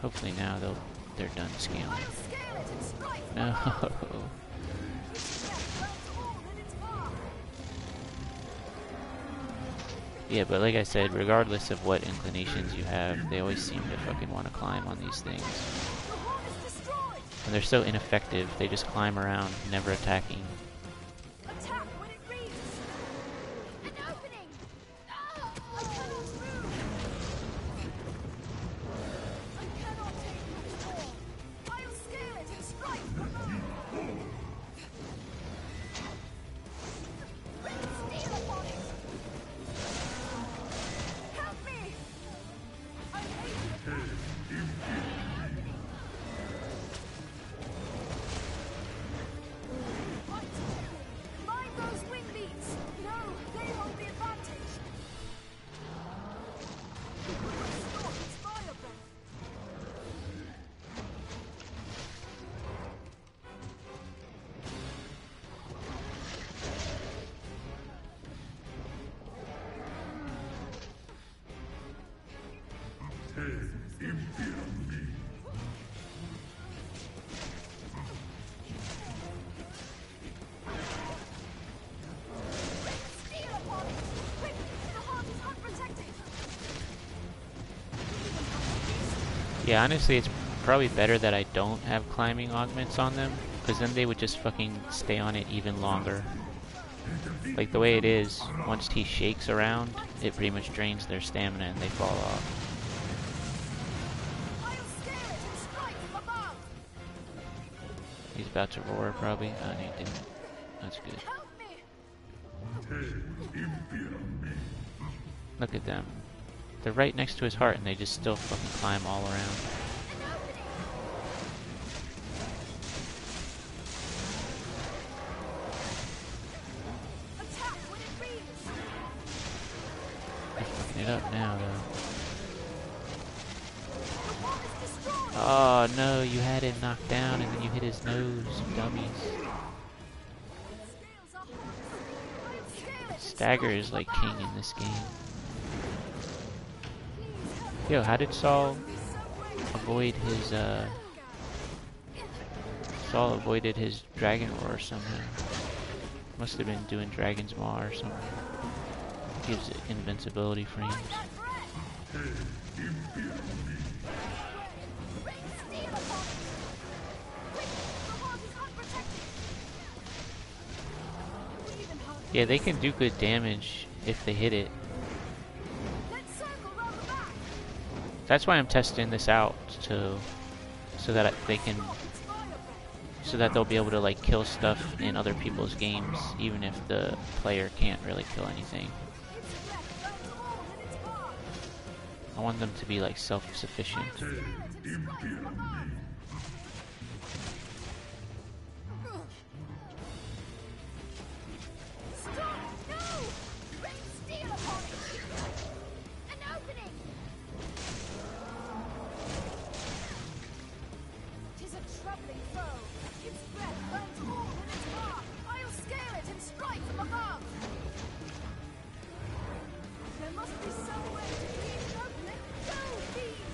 Hopefully now they'll they're done scaling. I'll scale it and strike. No. Its breath burns all in its path. Yeah, but like I said, regardless of what inclinations you have, they always seem to fucking want to climb on these things. The horn is destroyed. And they're so ineffective, they just climb around, never attacking. Attack when it reads. An opening. Ah, I cannot move. I cannot take much more. I'll scale it and strike the moon. Rain steel upon it. Help me. I hate it. Fight. Mind those wing beats. No, they hold the advantage. Stop its fire breath. Steel upon it. Quick, the heart is unprotected. Yeah, honestly, it's probably better that I don't have climbing augments on them, because then they would just fucking stay on it even longer. Like the way it is, once he shakes around, it pretty much drains their stamina and they fall off. I'll scale it and strike from above. He's about to roar, probably. Oh, no, he didn't. That's good. Help me. Look at them. They're right next to his heart and they just still fucking climb all around. An opening. Attack when it reads. They're fucking it up now, though. The wall is destroyed. Oh no, you had him knocked down and then you hit his nose, you dummies. Scales are harnessed. I'll scale it and Stagger strike is from like above. king in this game. Please help. Yo, how did Saul Be so great. avoid his, uh... Saul avoided his dragon roar somehow. Must have been doing Dragon's Maw or something. Gives it invincibility frames. That breath. Rain steel upon it. Quick, the heart is unprotected. We even hold Yeah, they can do good damage if they hit it. Let's circle round the back. That's why I'm testing this out, to, so that they can, Stop its fire breath. so that they'll be able to like kill stuff in other people's games, even if the player can't really kill anything. Its breath burns all in its path. I want them to be like self-sufficient. I'll scale it and strike from above. Stop! No! Rain steel upon it. An opening. Tis a troubling foe. Its breath burns all in its path. I'll scale it and strike from above. There must be some way to clean it open it. Go, bees!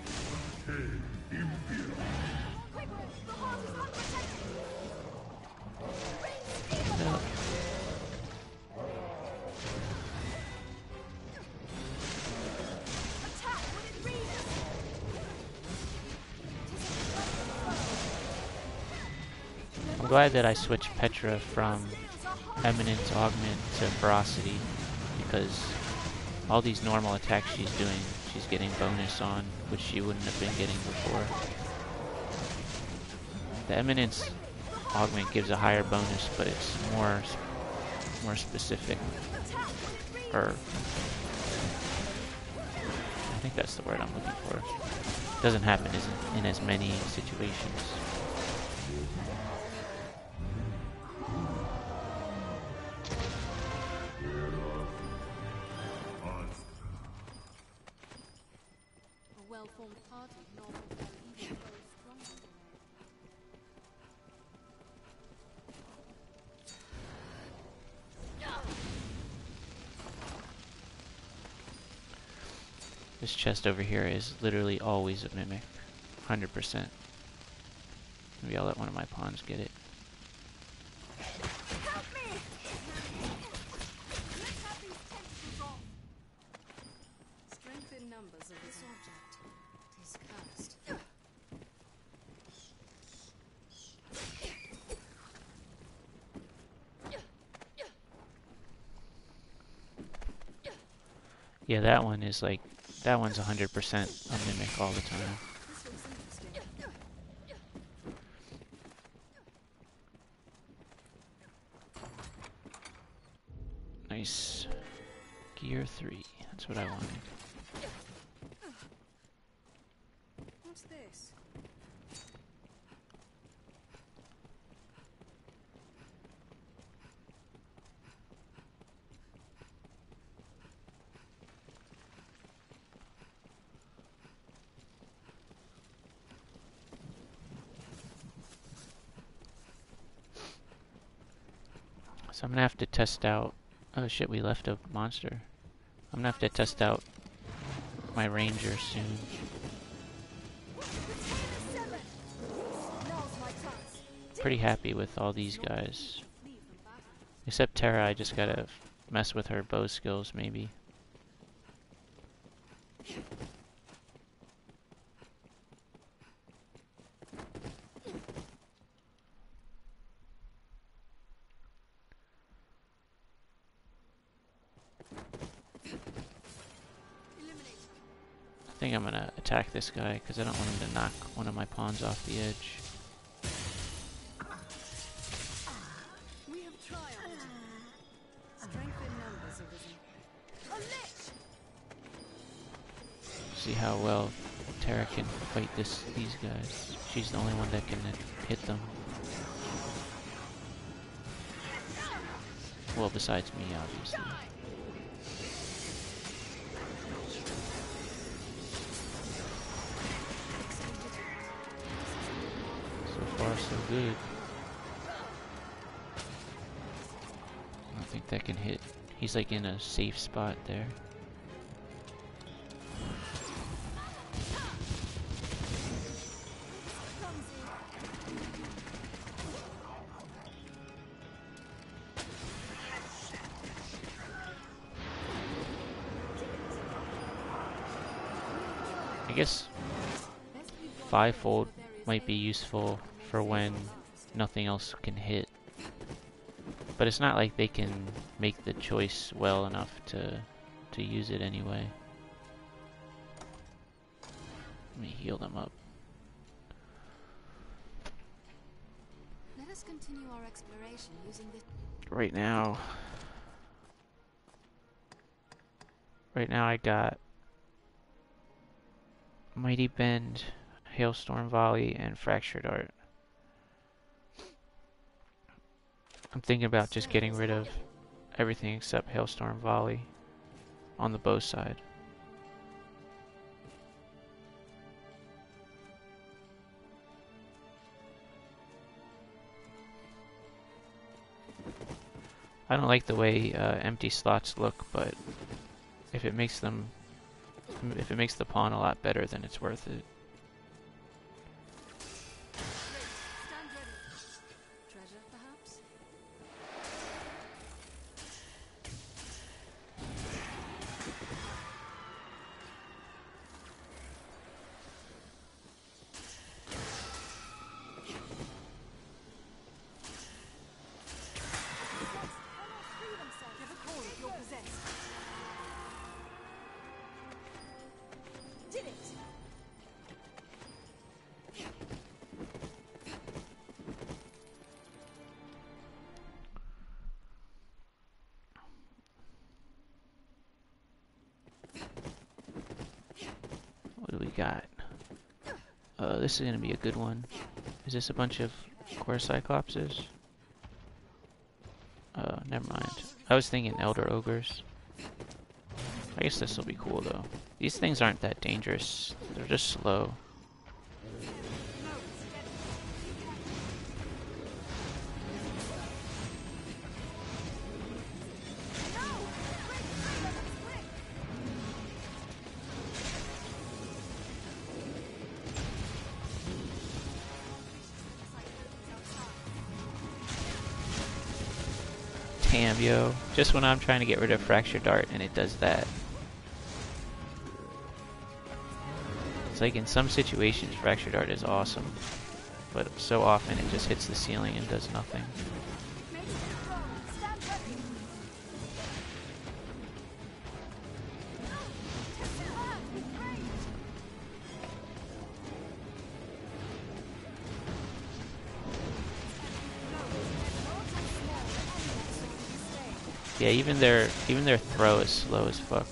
Quick, the heart is unprotected. Rain steel No. upon it. Attack when it reads. Tis a troubling foe. I'm glad that I switched Petra from Eminence Augment to Ferocity, because all these normal attacks she's doing, she's getting bonus on, which she wouldn't have been getting before. The Eminence Augment gives a higher bonus, but it's more more specific, Attack when it reads. or I think that's the word I'm looking for. It doesn't happen as in as many situations. A well-formed party can often go even foes stronger than they. This chest over here is literally always a mimic. hundred percent. Maybe I'll let one of my pawns get it. Help me! Let's have these tentacles off. Strength in numbers of this object. It is cursed. Yeah, that one is like, that one's one hundred percent a mimic all the time. This looks interesting. Nice. Gear three. That's what I wanted. What's this? So I'm gonna have to test out. Oh shit, we left a monster. I'm gonna have to test out my ranger soon. Pretty happy with all these guys. Except Terra, I just gotta mess with her bow skills maybe. I think I'm gonna attack this guy because I don't want him to knock one of my pawns off the edge. We have triumphed. Strength in numbers arisen. A lich! See how well Terra can fight this these guys. She's the only one that can hit them. Well, besides me, obviously. So far, so good. I don't think that can hit. He's like in a safe spot there. I guess fivefold might be useful for when nothing else can hit. But it's not like they can make the choice well enough to to use it anyway. Let me heal them up. Let us continue our exploration using this. Right now, right now I got Mighty Bend, Hailstorm Volley, and Fractured Art. I'm thinking about just getting rid of everything except Hailstorm Volley on the bow side. I don't like the way uh, empty slots look, but if it makes them, if it makes the pawn a lot better, then it's worth it. Stand ready. Treasure, perhaps? Give a call if you're possessed. Did it! What do we got? Uh, this is gonna be a good one. Is this a bunch of Core Cyclopses? Uh, never mind. I was thinking Elder Ogres. I guess this will be cool though. These things aren't that dangerous. They're just slow. yo. Just when I'm trying to get rid of Fracture Dart and it does that. It's like in some situations Fracture Dart is awesome, but so often it just hits the ceiling and does nothing. Yeah, even their even their throw is slow as fuck.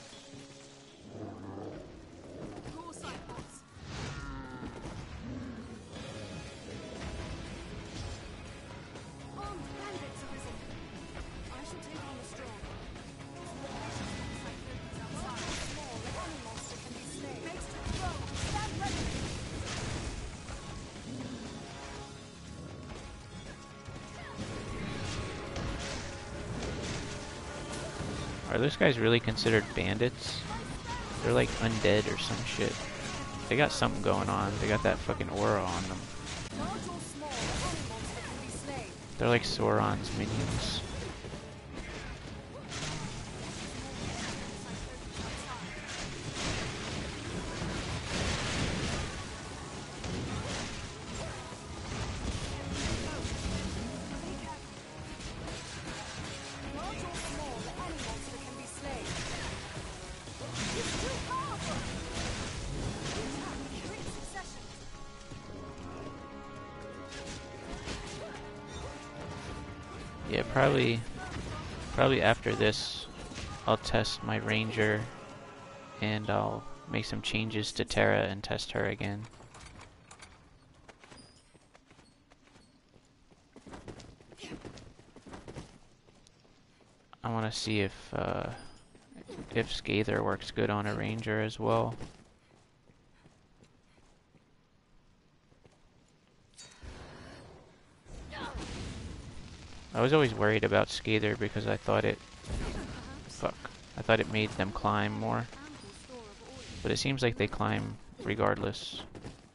Are those guys really considered bandits? They're like undead or some shit. They got something going on. They got that fucking aura on them. They're like Sauron's minions. Yeah, probably, probably after this, I'll test my Ranger, and I'll make some changes to Terra and test her again. I want to see if uh, if Scather works good on a Ranger as well. I was always worried about Scather because I thought it... Fuck. I thought it made them climb more. But it seems like they climb regardless.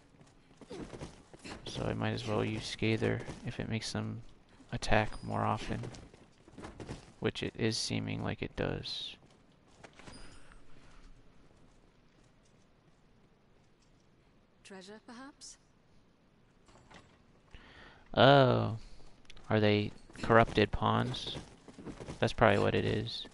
So I might as well use Scather if it makes them attack more often. Which it is seeming like it does. Treasure, perhaps? Oh. Are they corrupted pawns? That's probably what it is.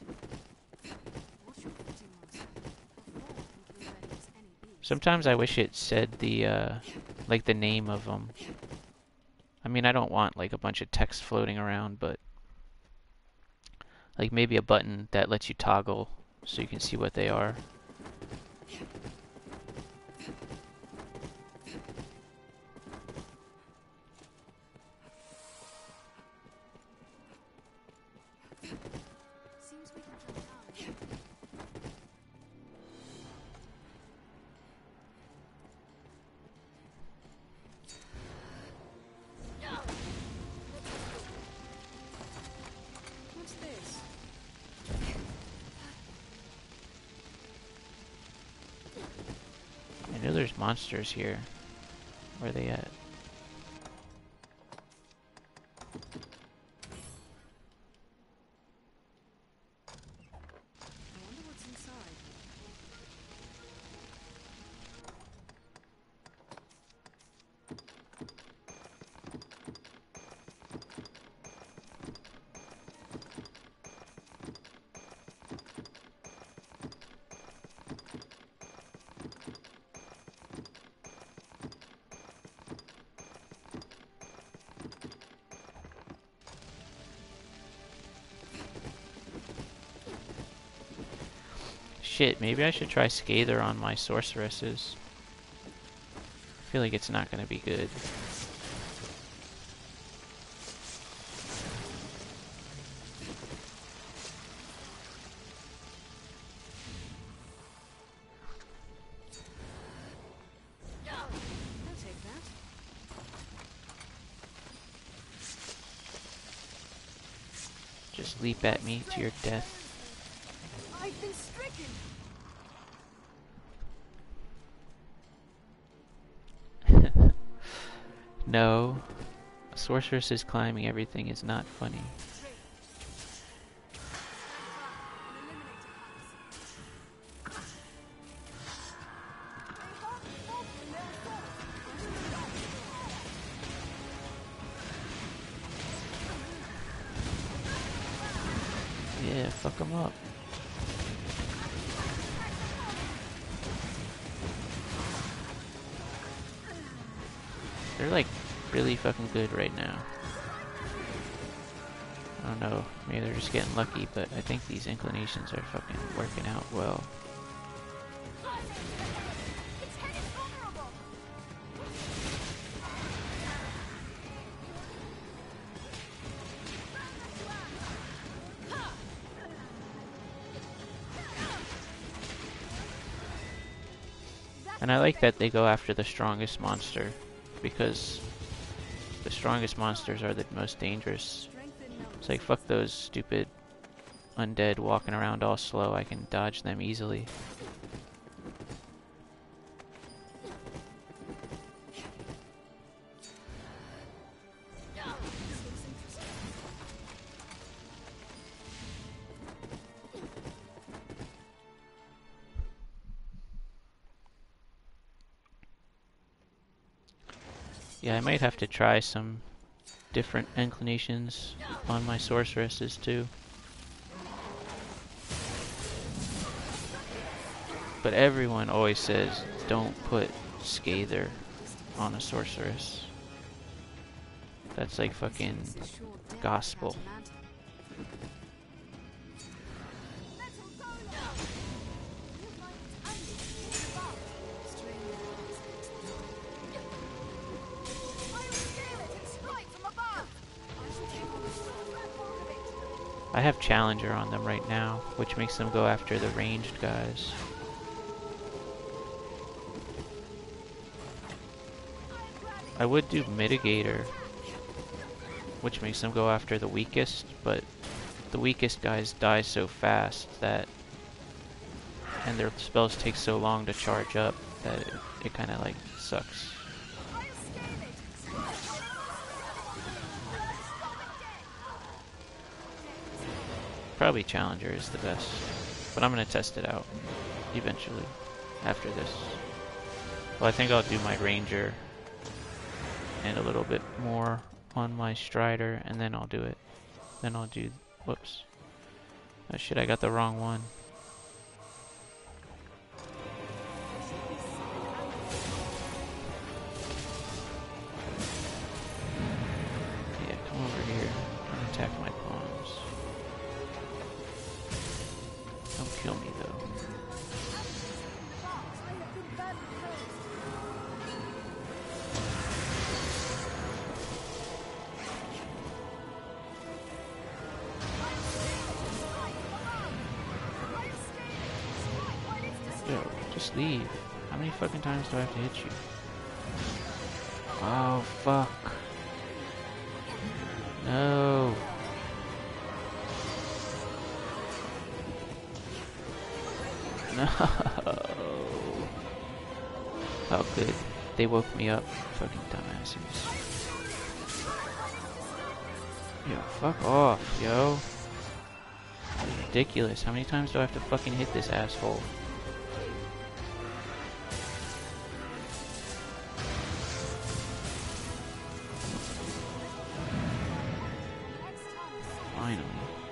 Sometimes I wish it said the, uh, like the name of them. I mean, I don't want like a bunch of text floating around, but like maybe a button that lets you toggle so you can see what they are. I know there's monsters here. Where are they at? I wonder what's inside. Shit, maybe I should try Scather on my sorceresses. I feel like it's not gonna be good. I'll take that. Just leap at me to your death. I've been stricken. No. A sorceress is climbing everything is not funny. They're like really fucking good right now. I don't know, maybe they're just getting lucky, but I think these inclinations are fucking working out well. And I like that they go after the strongest monster, because the strongest monsters are the most dangerous. It's like, fuck those stupid undead walking around all slow, I can dodge them easily. Yeah, I might have to try some different inclinations on my sorceresses too. But everyone always says, don't put Scather on a sorceress. That's like fucking gospel. I have Challenger on them right now, which makes them go after the ranged guys. I would do Mitigator, which makes them go after the weakest, but the weakest guys die so fast that, and their spells take so long to charge up that it, it kind of like sucks. Probably Challenger is the best, but I'm gonna test it out eventually after this. Well, I think I'll do my Ranger and a little bit more on my Strider, and then I'll do it. Then I'll do, whoops. Oh shit, I got the wrong one. Yeah, come over here and attack my pawns. Don't kill me though. Yo, just leave. How many fucking times do I have to hit you? Oh, fuck. No. No. Oh, good. They woke me up. Fucking dumbasses. Yo, fuck off, yo. Ridiculous. How many times do I have to fucking hit this asshole? Finally.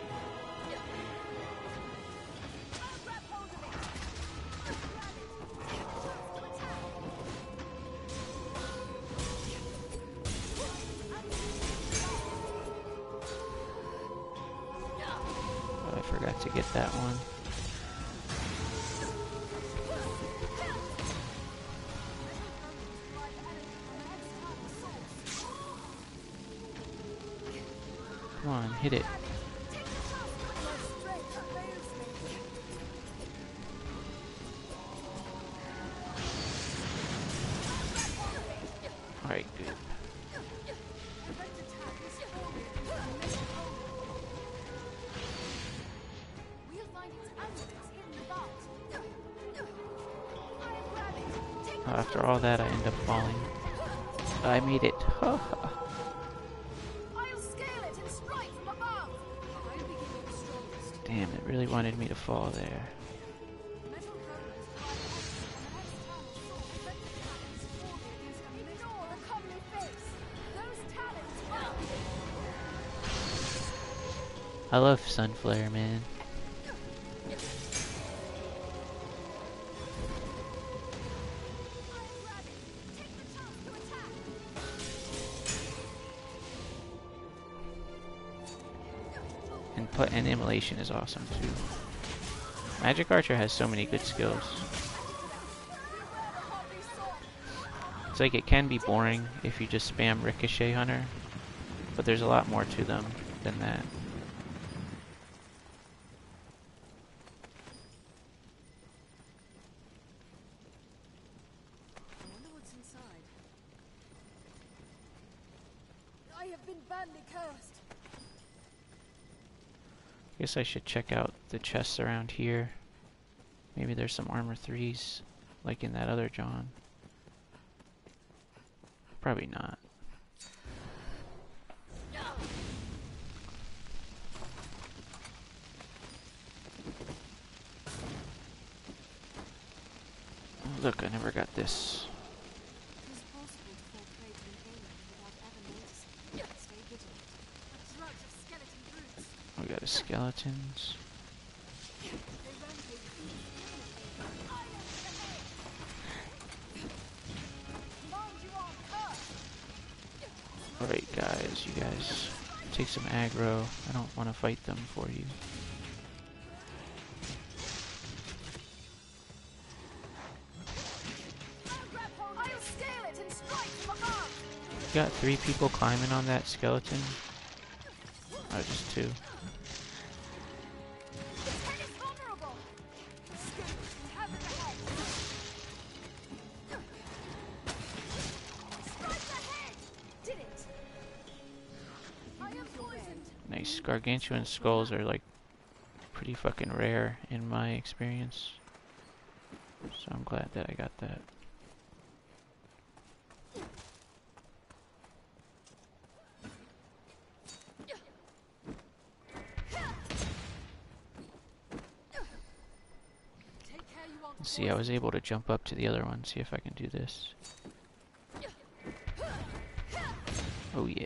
Oh, I forgot to get that one. Come on, hit it. Alright, good. Oh, after all that, I end up falling. I made it. Damn, it really wanted me to fall there. I love Sunflare, man. Oh, and immolation is awesome too. Magic Archer has so many good skills. It's like it can be boring if you just spam Ricochet on her, but there's a lot more to them than that. I wonder what's inside. I have been badly cursed. Guess I should check out the chests around here. Maybe there's some armor threes, like in that other John. Probably not. Oh, look, I never got this. It is possible to fall prey to an alien without ever noticing. Stay vigilant. A drudge of skeleton brutes. We got a skeletons. They rampage peacefully. I am the head. Mind you are cursed. Alright guys, you guys take some aggro. I don't want to fight them for you. I'll scale it and strike from above. You got three people climbing on that skeleton? Oh, just two. Its head is vulnerable. Scale it and have it ahead. Strike the head. Did it. I am poisoned. Nice. Gargantuan skulls are like pretty fucking rare in my experience. So I'm glad that I got that. Let's see, I was able to jump up to the other one, see if I can do this. Oh yeah.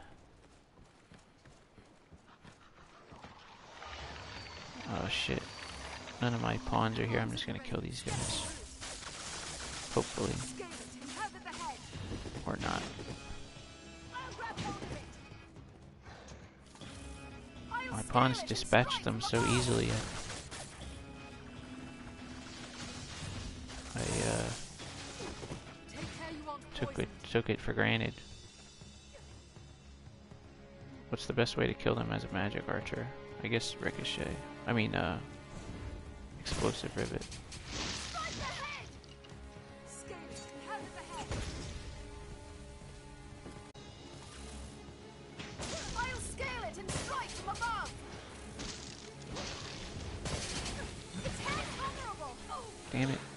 Oh shit. None of my pawns are here, I'm just gonna kill these guys. Hopefully. Or not. My pawns dispatched them so easily. I uh, took it took it for granted. What's the best way to kill them as a magic archer? I guess ricochet. I mean, uh, explosive rivet. I'll scale it and strike from above. Its head vulnerable. Damn it.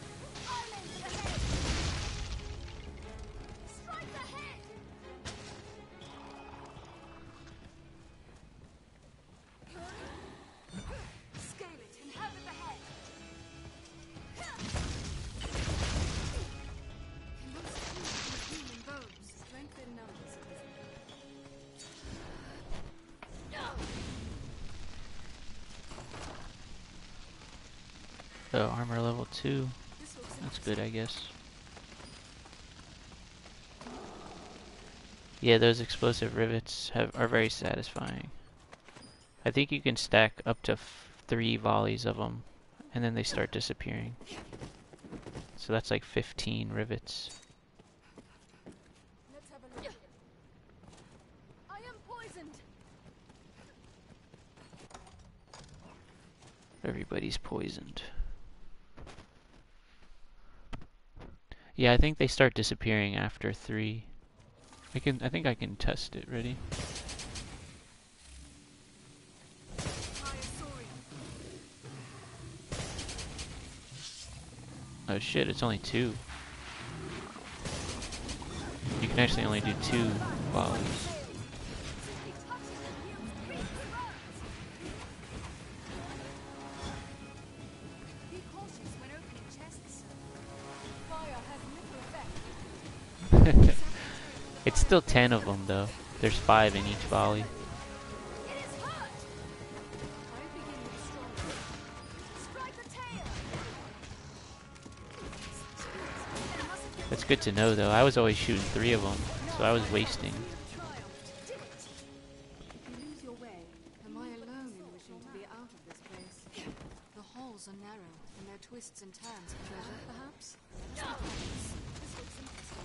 Oh, armor level two. That's good, I guess. Yeah, those explosive rivets have are very satisfying. I think you can stack up to f three volleys of them, and then they start disappearing. So that's like fifteen rivets. Let's have a look. I am poisoned. Everybody's poisoned. Yeah, I think they start disappearing after three. I can, I think I can test it. Ready? Oh shit! It's only two. You can actually only do two volleys. It's still ten of them though. There's five in each volley. That's good to know though. I was always shooting three of them, so I was wasting. You lose your way. Am I alone in wishing narrow, and their twists and turns for treasure, perhaps? Let us look at this. This looks interesting.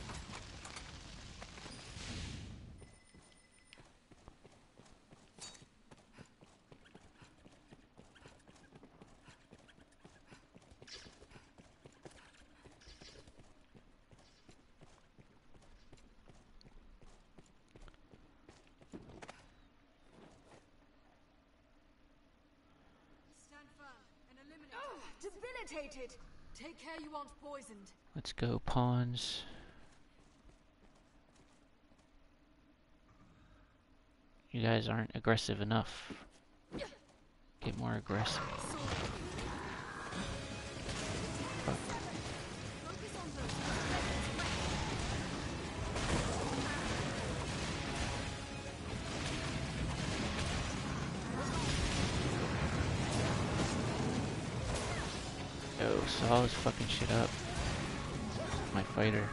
Stand firm and eliminate. Oh, debilitated! Take care you aren't poisoned. Let's go, pawns. You guys aren't aggressive enough. Get more aggressive. Fuck. Focus on those. Yo, Saul is fucking shit up. My fighter.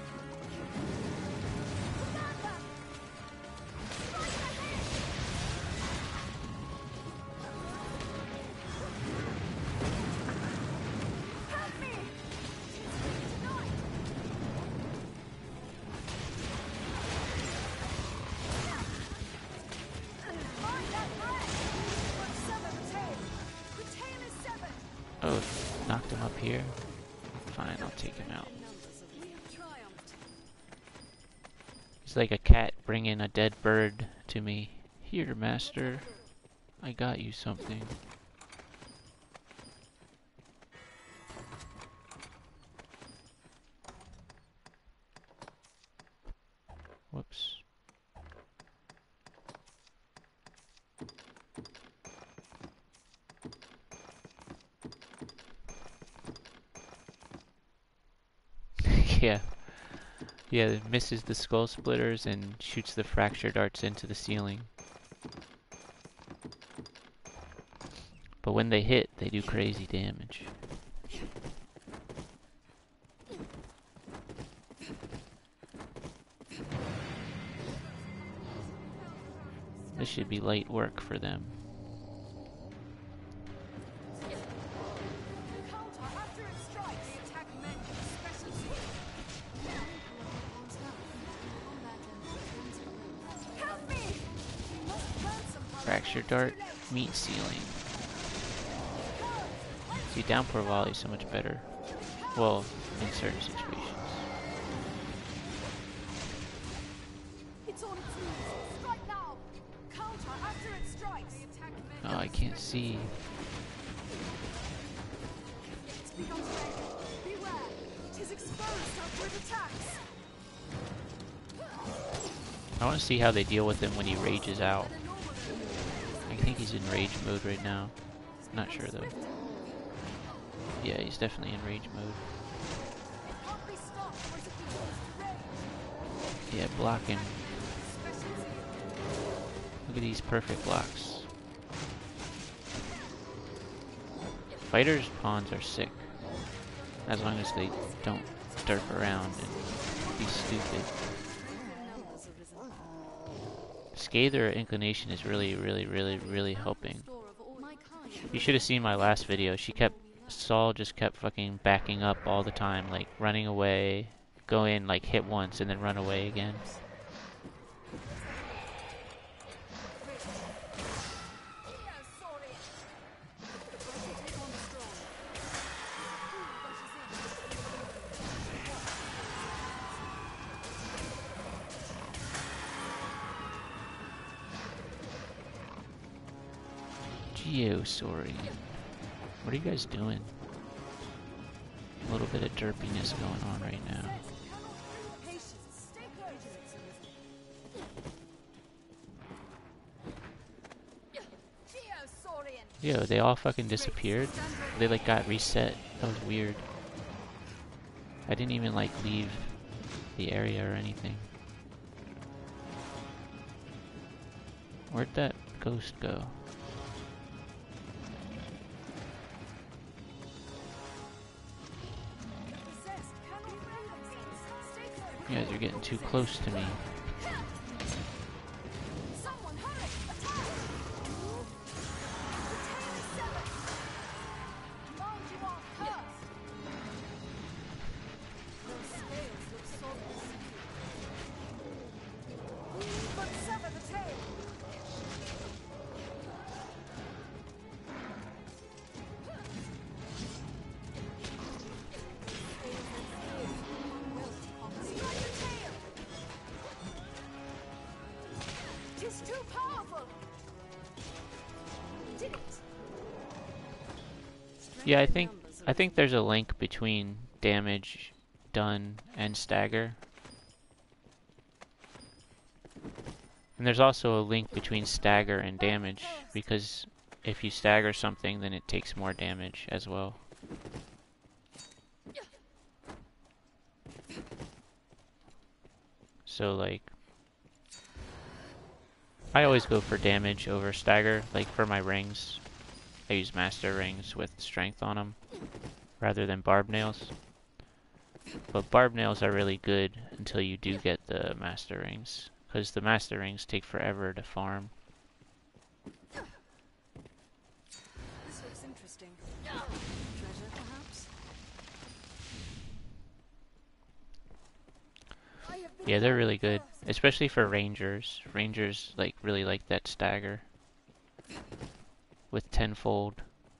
Help me! Tonight! Mind that breath! But sever the tail! The tail is severed! Oh, knocked him up here. Fine, I'll take him out. We have triumphed. He's like a cat bringing a dead bird to me. Here, master. I got you something. Whoops. Yeah. Yeah, it misses the skull splitters and shoots the fracture darts into the ceiling. But when they hit, they do crazy damage. This should be light work for them. Counter after it strikes! The attack meant specialty! Help me! We must burn some power. Fracture dart, meat ceiling. See, downpour volley is so much better. Well, in certain situations. It's on its knees! Strike now! Counter after it strikes! The attack meant Oh, I can't see. it's begun to make. Beware! It is exposed after it attacks! I want to see how they deal with him when he rages out. I think he's in rage mode right now. Not sure though. Yeah, he's definitely in rage mode. It can't be stopped once it begins to rage! Yeah, block him. Specialty! Look at these perfect blocks. Fighters' pawns are sick. As long as they don't derp around and be stupid. Scather inclination is really, really, really, really helping. You should have seen my last video. She kept, Saul just kept fucking backing up all the time, like running away, go in, like hit once, and then run away again. Geosaurian. What are you guys doing? A little bit of derpiness going on right now. Yo, they all fucking disappeared. They like got reset. That was weird. I didn't even like leave the area or anything. Where'd that ghost go? You guys are getting too close to me. Someone hurry! Attack! The tail is severed! Mount Yeah, I think I think there's a link between damage done and stagger. And there's also a link between stagger and damage, because if you stagger something, then it takes more damage as well. So like, I always go for damage over stagger. Like for my rings, I use master rings with strength on them rather than barb nails. But barb nails are really good until you do get the master rings, because the master rings take forever to farm. This looks interesting. Treasure, perhaps? Yeah, they're really good, especially for rangers. Rangers like really like that stagger with tenfold.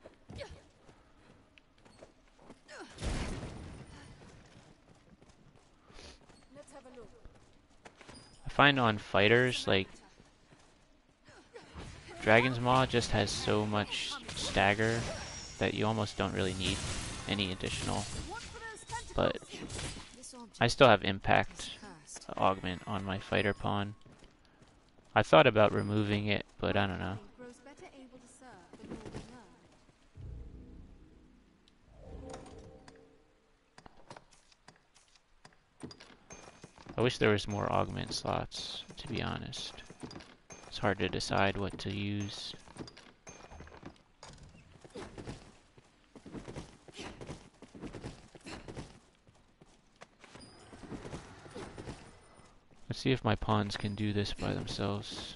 Let's have a look. I find on fighters, like Dragon's Maw just has so much stagger that you almost don't really need any additional. But I still have impact augment on my fighter pawn. I thought about removing it, but I don't know. Grows better able to serve the more we learn. I wish there was more augment slots, to be honest. It's hard to decide what to use. Let's see if my pawns can do this by themselves.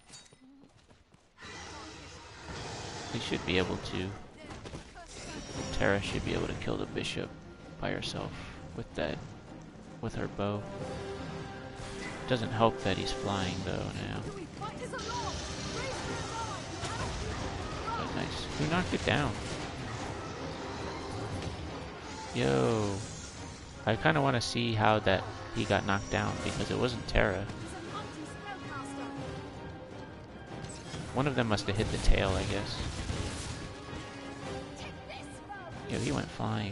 They should be able to. Terra should be able to kill the bishop by herself with that, with her bow. Doesn't help that he's flying though now. But nice. Who knocked it down? Yo. I kind of want to see how that he got knocked down, because it wasn't Terra. One of them must have hit the tail, I guess. Yo, he went flying.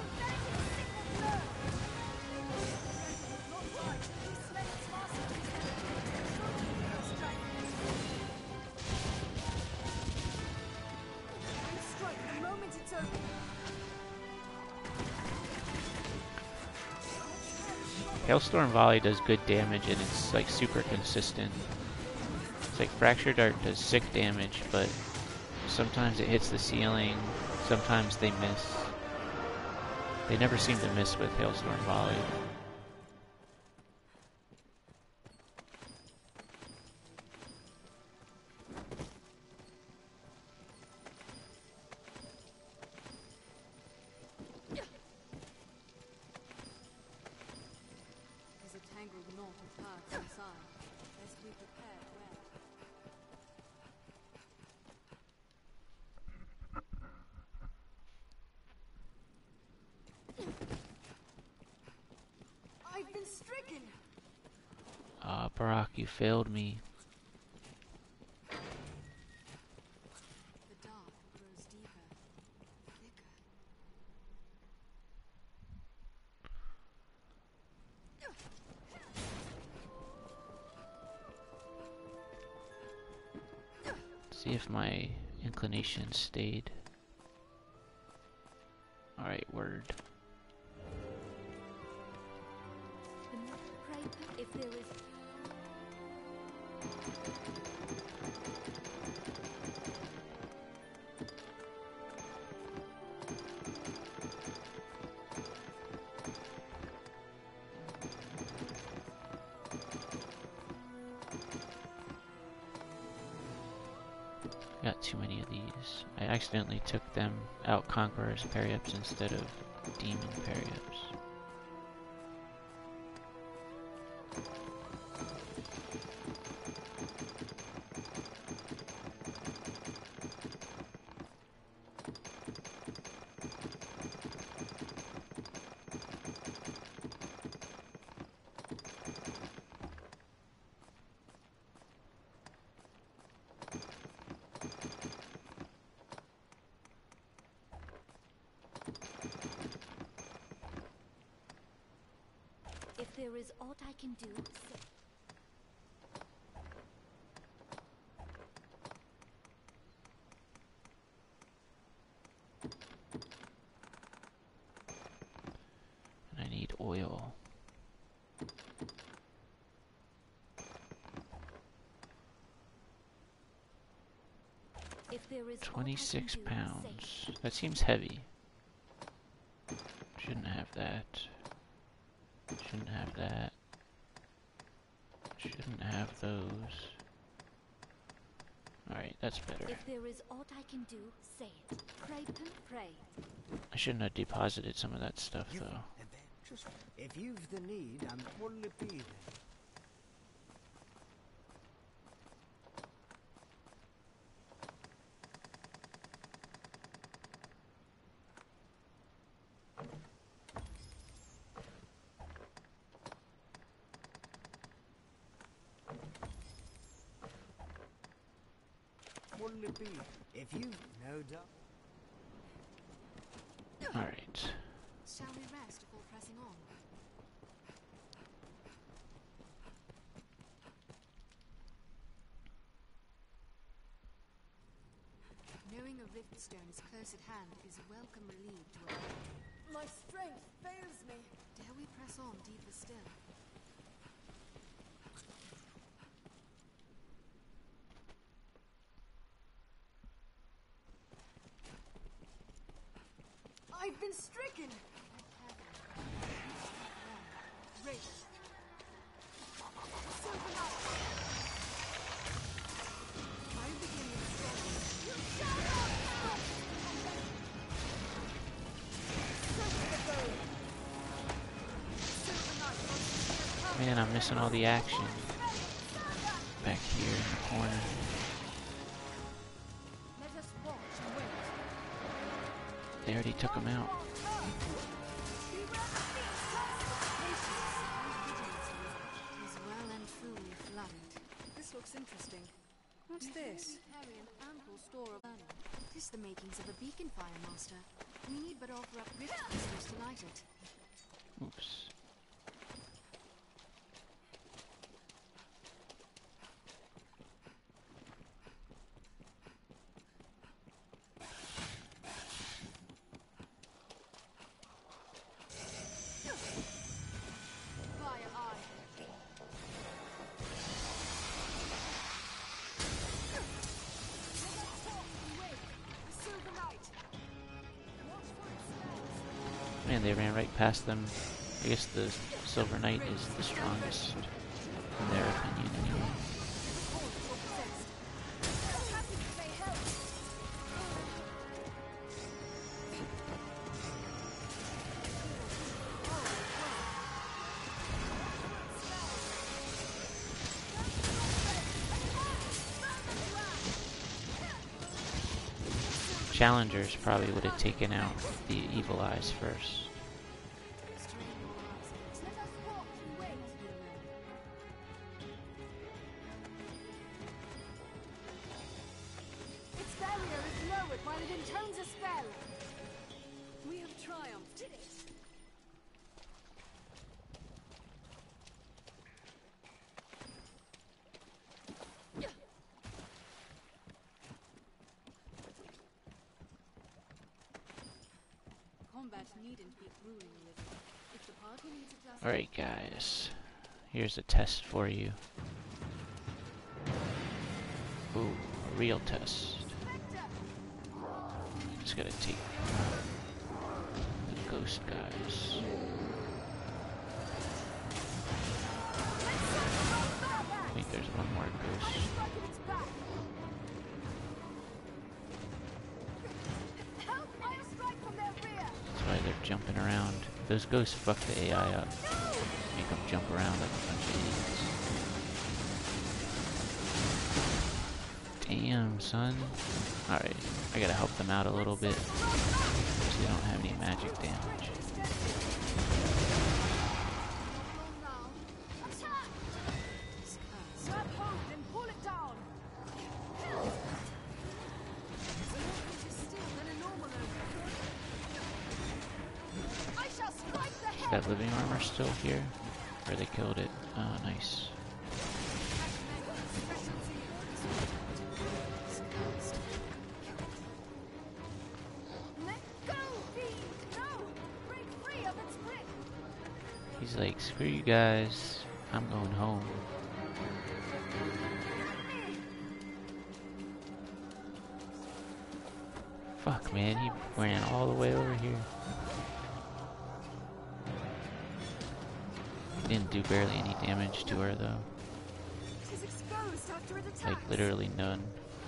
Hailstorm Volley does good damage, and it's like super consistent. It's like Fracture Dart does sick damage, but sometimes it hits the ceiling, sometimes they miss. They never seem to miss with Hailstorm Volley. I've been stricken. Ah, uh, Barak, you failed me. The dark grows deeper, thicker. See if my inclination stayed. Alright, word. If there is... Got too many of these. I accidentally took them out Conqueror's Periups instead of Demon Periups. there is aught I can do, say. And I need oil. If there is Twenty-six aught I can do, pounds. say. That seems heavy. Shouldn't have that. Shouldn't have that. Shouldn't have those. Alright, that's better. If there is aught I can do, say it. Pray, pen, pray. I shouldn't have deposited some of that stuff You though. and then just if you've the need, I'm only peeling. Only peeling. If you no doubt. Alright. Shall we rest before pressing on? Knowing a rift stone is close at hand is a welcome relief to a My strength fails me. Dare we press on deeper still? I've been stricken. Race. Silver Knight. I'm beginning strong. You shall not pass. Strike the bow. Silver Knight wants to hear come. Man, I'm missing all the action back here in the corner. Let us watch and wait. They already took him out. Is well and truly flooded. This looks interesting. What's this? Carry an ample store of learning. Tis the makings of a beacon fire, Master. We need but offer up rift crystals to light it. Oops. Fire eye. Silver Knight. Man, they ran right past them. I guess the Silver Knight is the strongest, in their opinion, anyway. Challengers probably would have taken out the Evil Eyes first. Its barrier is lowered while it intones a spell. We have triumphed. Combat needn't be grueling with it. If the party needs adjustment, Alright guys, here's a test for you. Ooh, a real test. Just gotta take the ghost guys. I think there's one more ghost. That's why they're jumping around. Those ghosts fuck the A I up. Make them jump around like a bunch of idiots. Damn, son. Alright, I gotta help them out a little bit. Because they don't have any magic damage. Is that living armor still here? Where they killed it. Oh, nice. Let go, Pete! No! Break free of its grip! He's like, screw you guys. I'm going home. Fuck, man. He ran all the way over here. Didn't do barely any damage to her, though. She's exposed after it attacks. Like, literally none.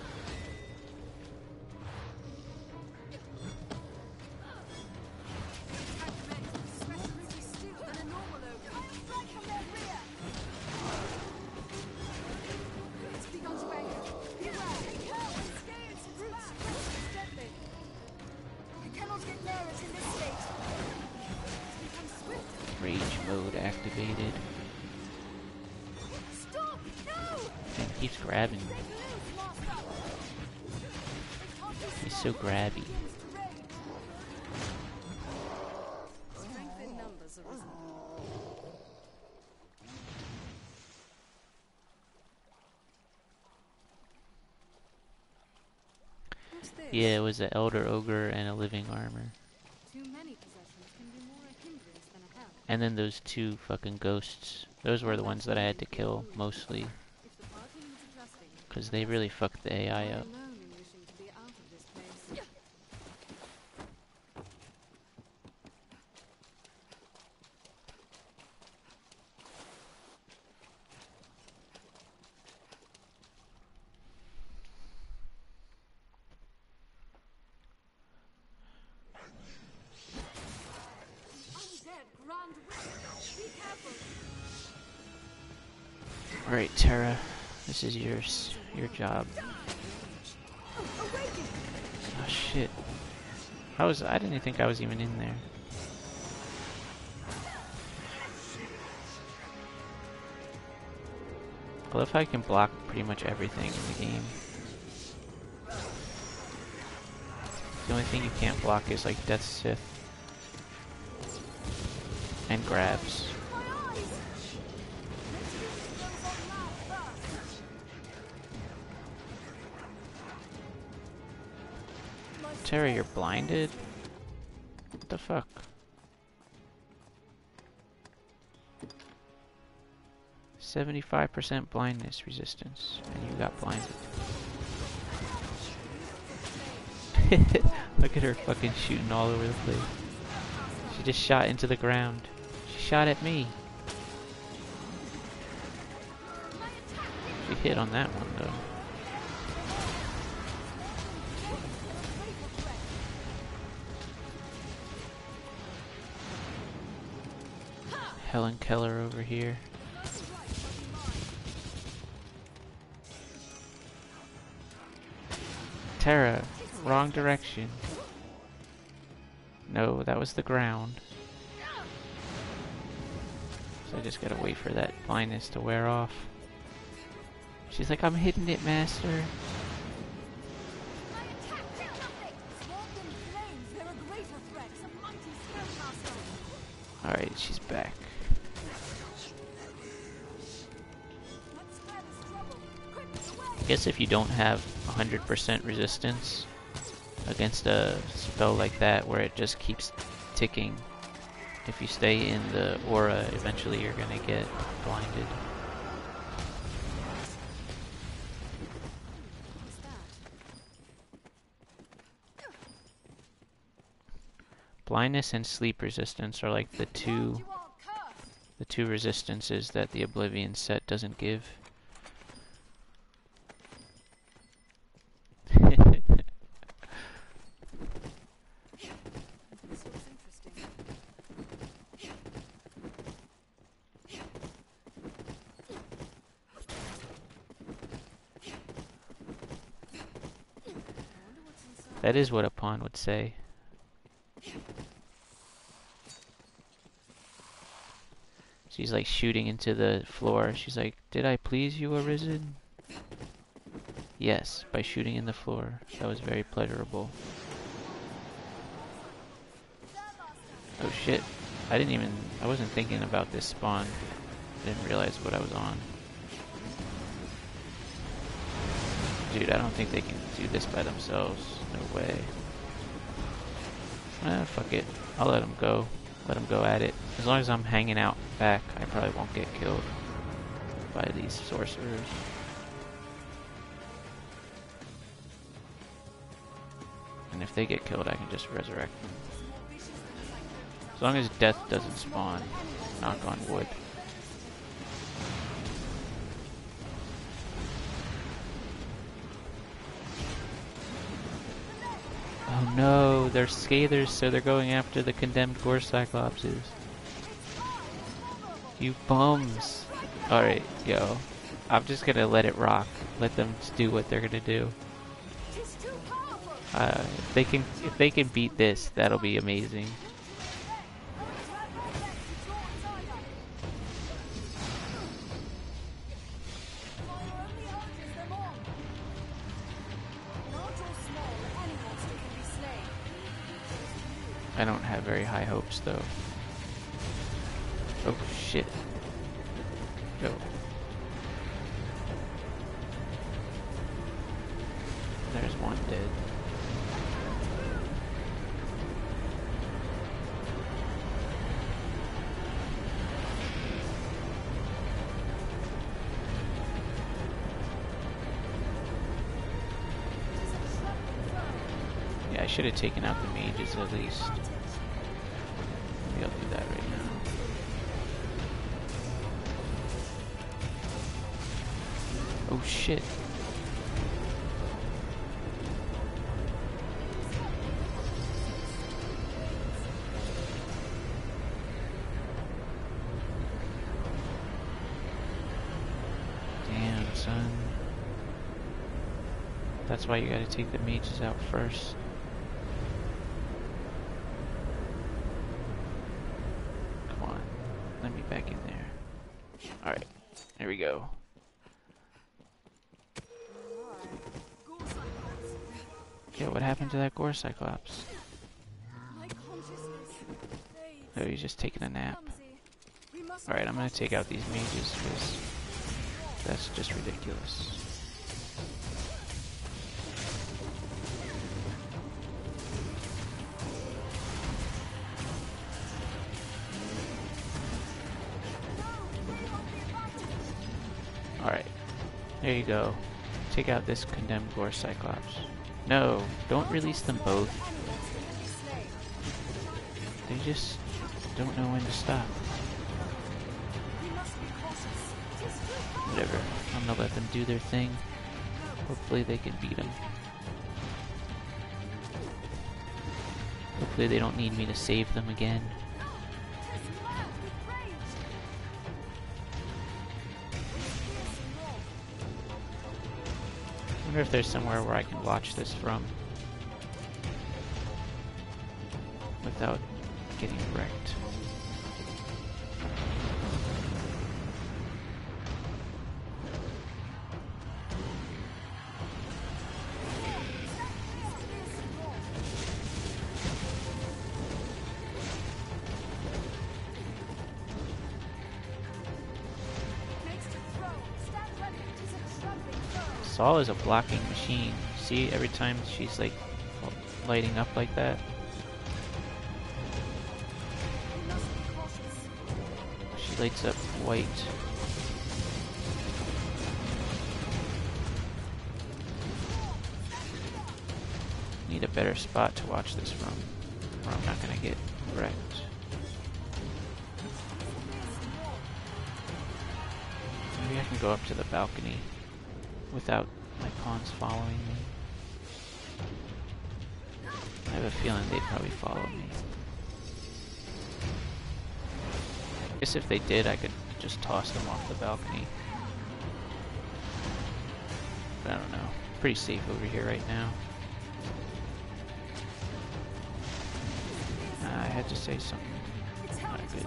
Rage mode activated. Stop! No! And he keeps grabbing me. He's so grabby. Strength in numbers arisen. What's this? Yeah, it was an elder ogre and a living armor. Too many possessions can be more a hindrance than a help. And then those two fucking ghosts. Those were the ones that I had to kill, mostly. If the party needs adjusting, Because they really fucked the A I I'm up. alone in wishing to be out of this place. Undead Grand Witch! Be careful! Alright, Terra. This is yours. Your job. Awaken! Oh shit. I was I didn't think I was even in there. I love how I can block pretty much everything in the game. The only thing you can't block is like Death Sith. And grabs. My eyes! Let's use those on land first! My Terra, you're blinded? What the fuck? seventy-five percent blindness resistance, and you got blinded. Look at her fucking shooting all over the place. She just shot into the ground. She shot at me. She hit on that one though. Helen Keller over here. Terra, wrong direction. No, that was the ground. So I just gotta wait for that blindness to wear off. She's like, I'm hitting it, master. Alright, she's back. I guess if you don't have one hundred percent resistance against a spell like that where it just keeps ticking, if you stay in the aura, eventually you're gonna get blinded. Blindness and sleep resistance are like the two the two resistances that the Oblivion set doesn't give. This looks interesting. I wonder what's inside. That is what a pawn would say. She's like shooting into the floor. She's like, did I please you, Arisen? Yes, by shooting in the floor. That was very pleasurable. Oh shit. I didn't even, I wasn't thinking about this spawn. I didn't realize what I was on. Dude, I don't think they can do this by themselves. No way. Eh, fuck it. I'll let them go. Let them go at it. As long as I'm hanging out back, I probably won't get killed by these sorcerers. And if they get killed, I can just resurrect them. As long as death doesn't spawn. Knock on wood. Oh no, they're Scathers, so they're going after the condemned Gore Cyclopses. You bums. Alright, yo. I'm just gonna let it rock. Let them do what they're gonna do. Uh, if they can, if they can beat this, that'll be amazing. I don't have very high hopes though. Oh shit. Go. There's one dead. Yeah, I should have taken out the mages at least. Maybe I'll do that right now. Oh shit. Damn, son. That's why you gotta take the mages out first. Come on. Let me back in there. Alright. There we go. Yeah, what happened to that Gore Cyclops? Oh, he's just taking a nap. Alright, I'm gonna take out these mages because that's just ridiculous. Alright, there you go. Take out this condemned Gore Cyclops. No, don't release them both. They just don't know when to stop. Whatever, I'm gonna let them do their thing. Hopefully they can beat them. Hopefully they don't need me to save them again. I wonder if there's somewhere where I can watch this from without getting wrecked. Saul is a blocking machine. See, every time she's like lighting up like that. She lights up white. Need a better spot to watch this from, or I'm not gonna get wrecked. Maybe I can go up to the balcony without my pawns following me. I have a feeling they'd probably follow me. I guess if they did, I could just toss them off the balcony. But I don't know. Pretty safe over here right now. Uh, I had to say something not good.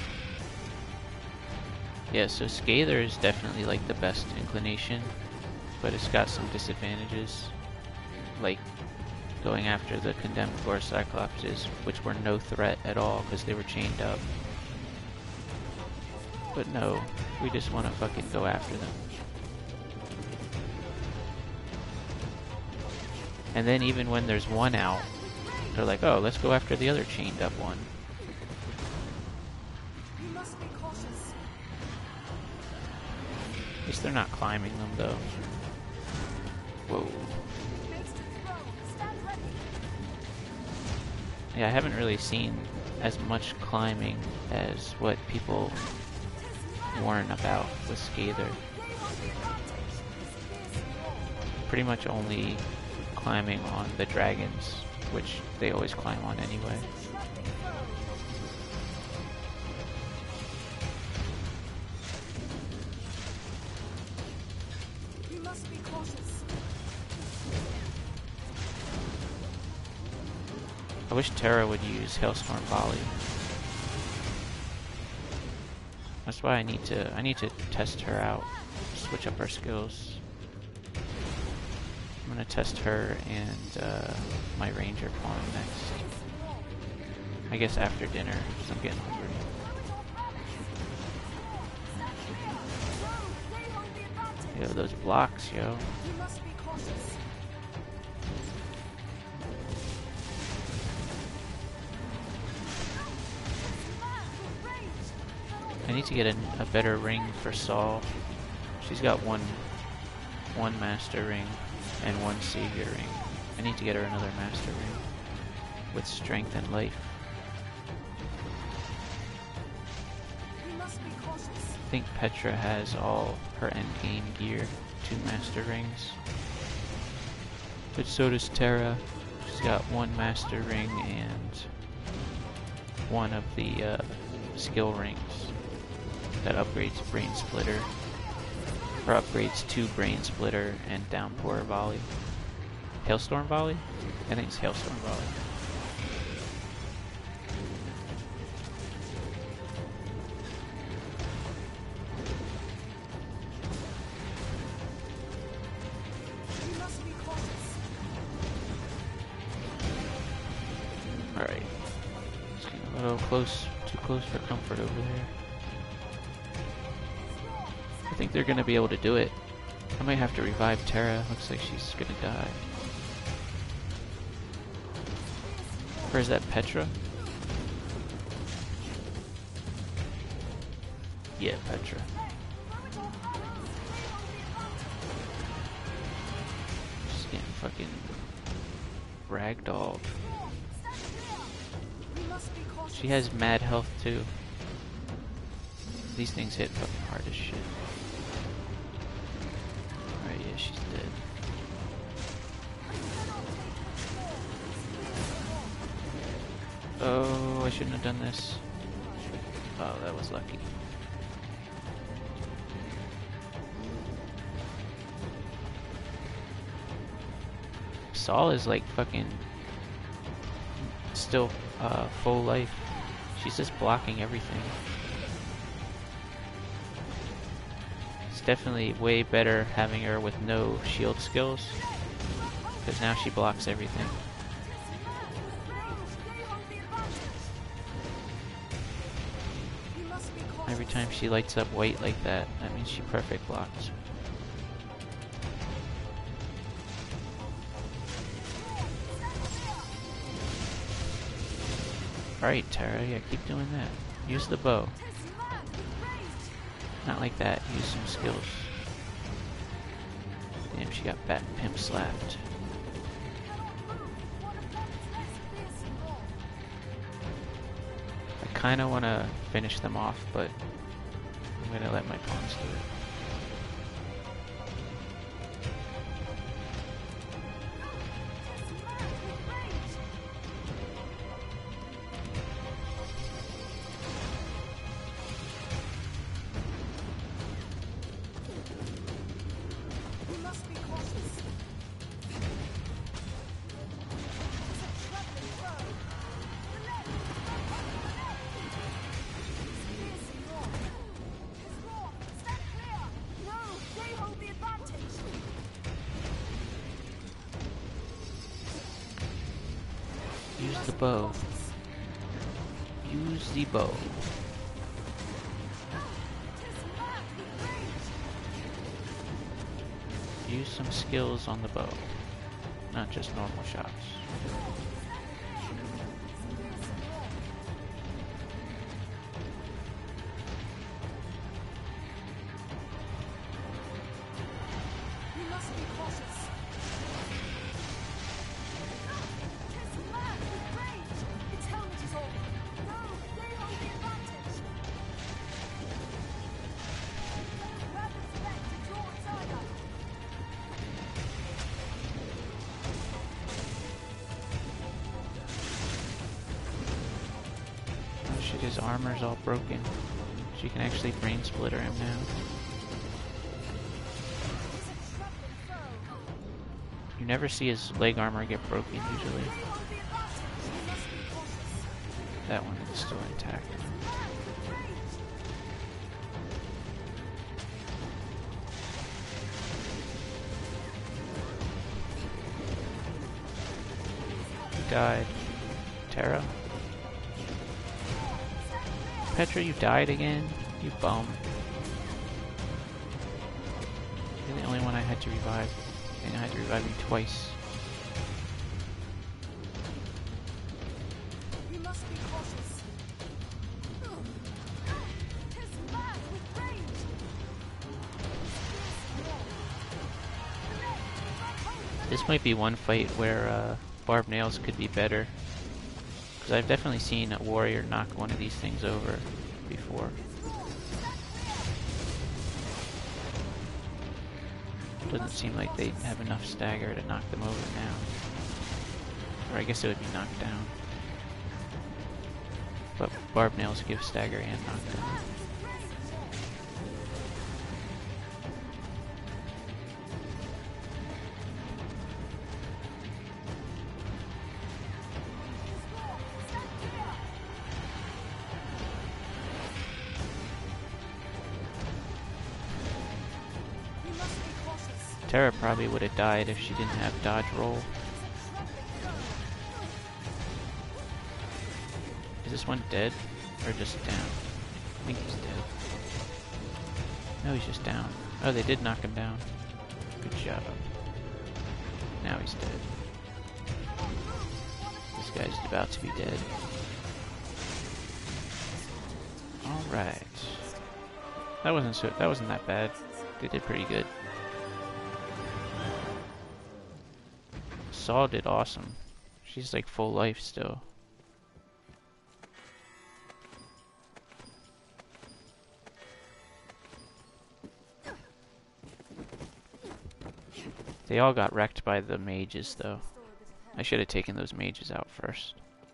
Yeah, so Scather is definitely like the best inclination. but it's got some disadvantages, like going after the condemned floor cyclopses, which were no threat at all because they were chained up. But no, we just want to fucking go after them. And then even when there's one out, they're like, oh, let's go after the other chained up one. You must be cautious. At least they're not climbing them though. Whoa. Makes to throw. Stand ready. Yeah, I haven't really seen as much climbing as what people warn about with Scather. Pretty much only climbing on the dragons, which they always climb on anyway. You must be cautious. I wish Terra would use Hailstorm Volley. That's why I need to I need to test her out, switch up her skills. I'm gonna test her and uh, my ranger pawn next. I guess after dinner, because I'm getting hungry. Yo, those blocks, yo. You must be cautious. I need to get a, a better ring for Saul. She's got one one master ring and one savior ring. I need to get her another master ring with strength and life. You must be cautious. I think Petra has all her endgame gear, two master rings. But so does Terra. She's got one master ring and one of the uh, skill rings that upgrades Brain Splitter. Or upgrades to Brain Splitter and Downpour Volley. Hailstorm Volley? I think it's Hailstorm Volley. You must be cautious. Alright. It's getting a little close, too close for comfort over there. I think they're gonna be able to do it. I might have to revive Terra. Looks like she's gonna die. Or is that Petra? Yeah, Petra. She's getting fucking ragdolled. You must be cautious. She has mad health too. These things hit fucking hard as shit. Alright, yeah, she's dead. Oh, I shouldn't have done this. Oh, that was lucky. Saul is like fucking still uh, full life. She's just blocking everything. It's definitely way better having her with no shield skills, because now she blocks everything. Every time she lights up white like that, that means she perfect blocks. Alright, Terra, yeah, keep doing that. Use the bow. Not like that, use some skills. Damn, she got bat pimp slapped. I kinda wanna finish them off, but I'm gonna let my pawns do it. Use the bow. Use the bow. Use some skills on the bow, not just normal shots. You must be cautious. Tis mad with rage. Its helmet is off. No, they hold the advantage. Rabbit's back to draw its eye. Oh shit, his armor's all broken. She can actually brain splitter him now. You never see his leg armor get broken usually. That one is still intact. He died. Terra? Petra, you died again? You bum. You're the only one I had to revive. And I had to revive you twice. You must be cautious. Tis mad with rage. This might be one fight where uh, Barb Nails could be better. Because I've definitely seen a warrior knock one of these things over before. Doesn't seem like they have enough stagger to knock them over now. Or I guess it would be knocked down. But Barb Nails give stagger and knockdown. Terra probably would have died if she didn't have dodge roll. Is this one dead? Or just down? I think he's dead. No, he's just down. Oh, they did knock him down. Good job. Now he's dead. This guy's about to be dead. Alright. That wasn't so that wasn't that bad. They did pretty good. Saw did awesome. She's like full life still. They all got wrecked by the mages though. I should have taken those mages out first.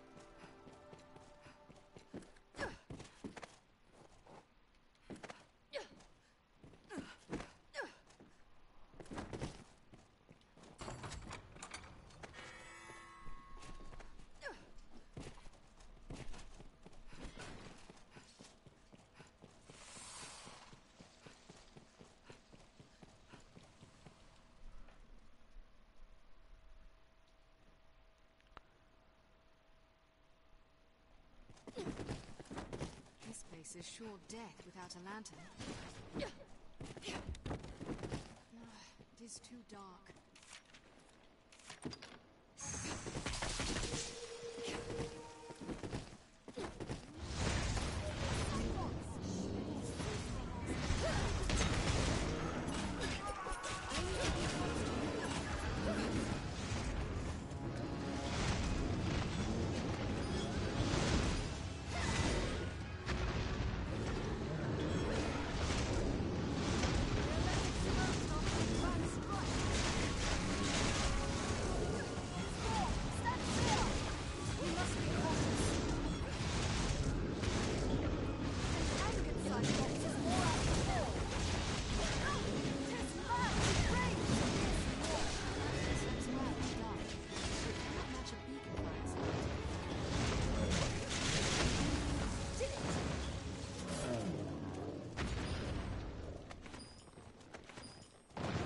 This place is sure death without a lantern. Ah, it is too dark.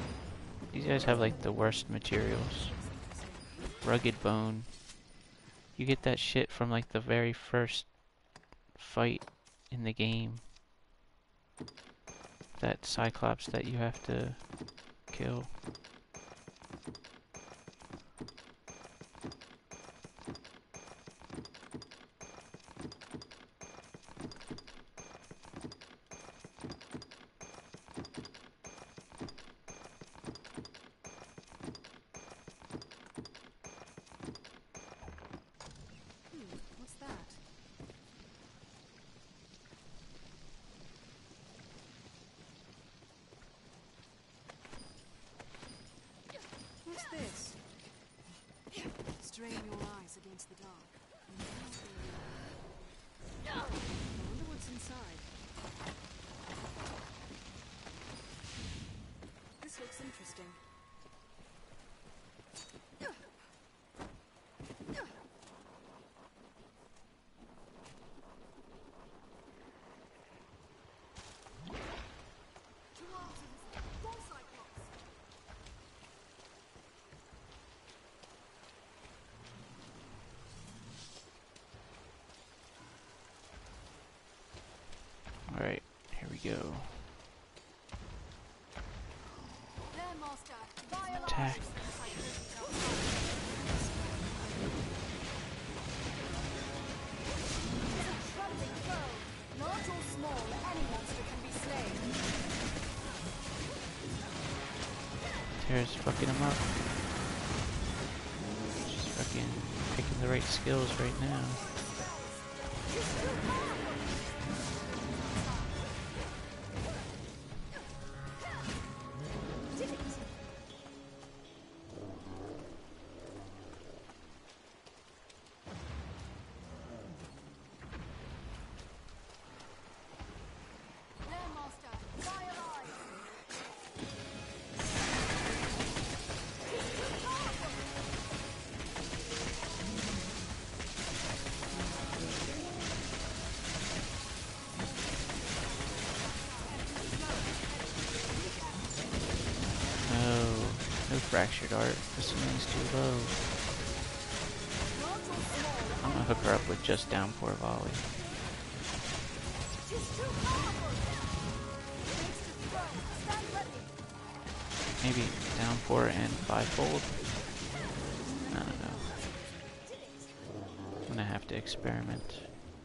These guys have like the worst materials. Rugged bone. You get that shit from like the very first fight in the game. That Cyclops that you have to kill. Hmm, what's that? What's this? Strain your eyes against the dark. I wonder what's inside. This looks interesting. Alright, here we go. Attack. Large or small, any monster can be slain. Tara's fucking him up. She's fucking picking the right skills right now. Fractured art. This one's too low. I'm gonna hook her up with just downpour volley. Maybe downpour and fivefold? I don't know. I'm gonna have to experiment.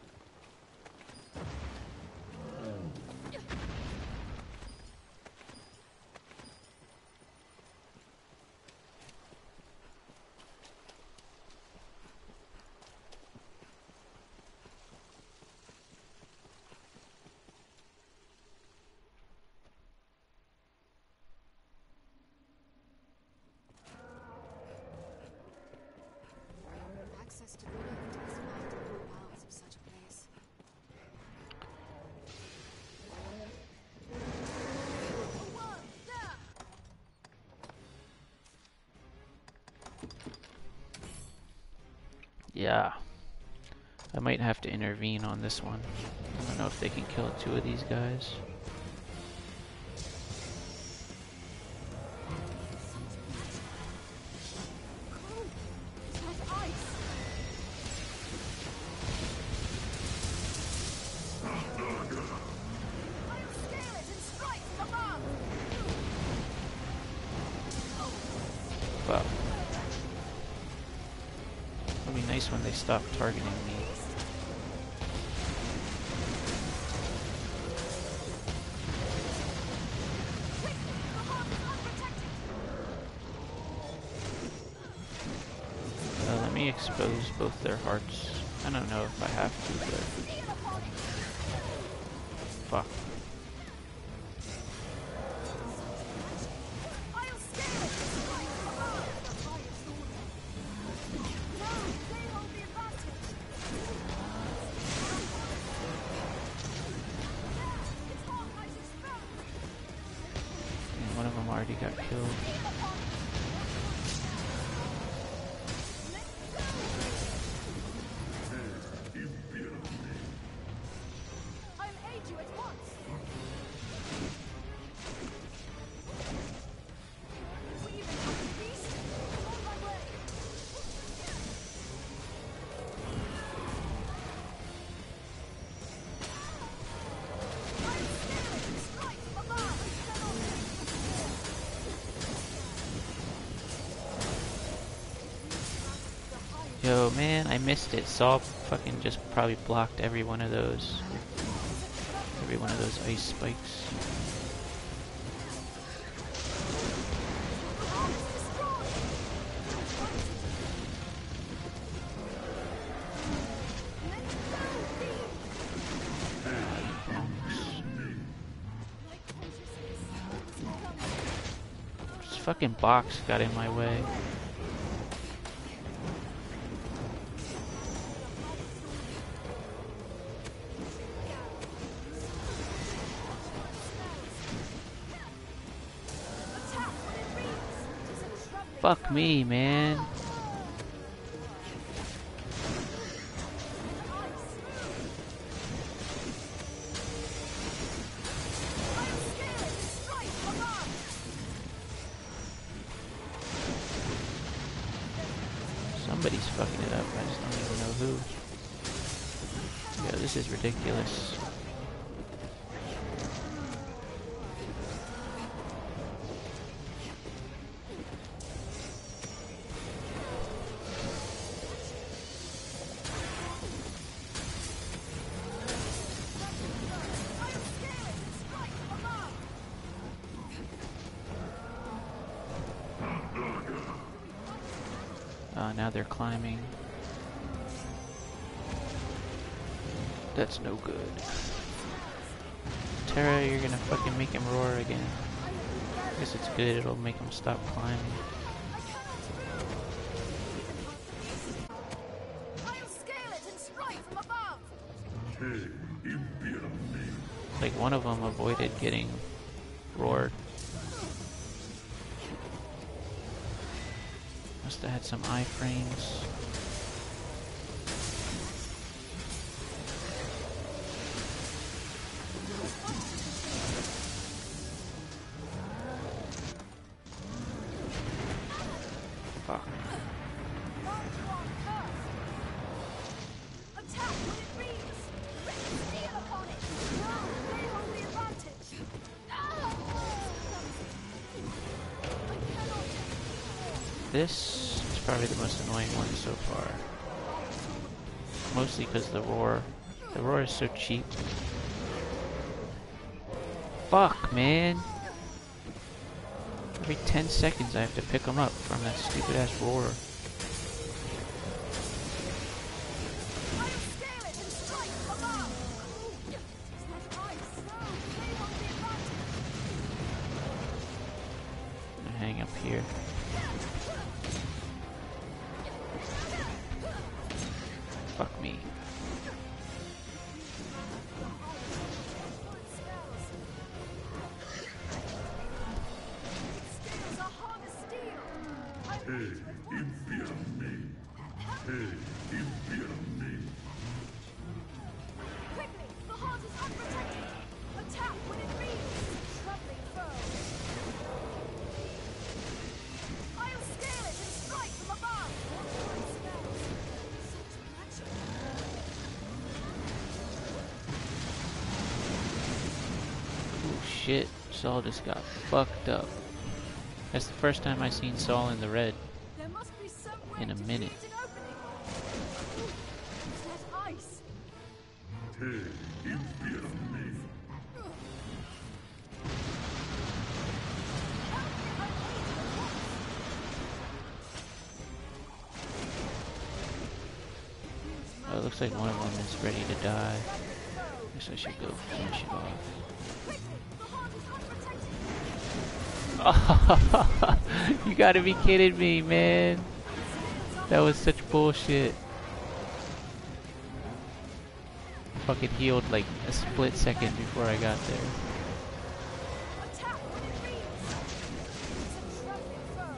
Access to the lift is not the full powers of such a place. Yeah. I might have to intervene on this one. I don't know if they can kill two of these guys. Wow. It'll be nice when they stop targeting me. Uh, let me expose both their hearts. I don't know if I have to, but... Fuck. And one of them already got killed. Yo, man, I missed it. Saw fucking just probably blocked every one of those. Every one of those ice spikes. This fucking box got in my way. Fuck me, man. Somebody's fucking it up. I just don't even know who. Yo, this is ridiculous. Uh, now they're climbing. That's no good. Terra, you're gonna fucking make him roar again. I guess it's good, it'll make him stop climbing. I'll scale it and strike from above. Like one of them avoided getting roared. Must have had some iframes. Fuck. Attack when it reads. Steal upon it. Now they hold the advantage. This is probably the most annoying one so far. Mostly because the roar. The roar is so cheap. Fuck, man. Every ten seconds I have to pick them up from that stupid ass roar. I'll scale it and strike from above. Is that ice? No, they hold the advantage. I'm gonna hang up here. Fuck me. Scales are hard as steel. I Quickly, the heart is unprotected. Attack when it reads. Troubling foe. I'll scale it and strike from above. Such magic. Oh shit, Saul just got fucked up. That's the first time I seen Saul in the red There must be some way in a to minute. create an opening. Is that ice? Oh, it looks like one of them is ready to die. Guess I should go finish it off. You gotta be kidding me, man. That was such bullshit. Fucking healed like a split second before I got there. Attack when it reads. It's a troubling foe.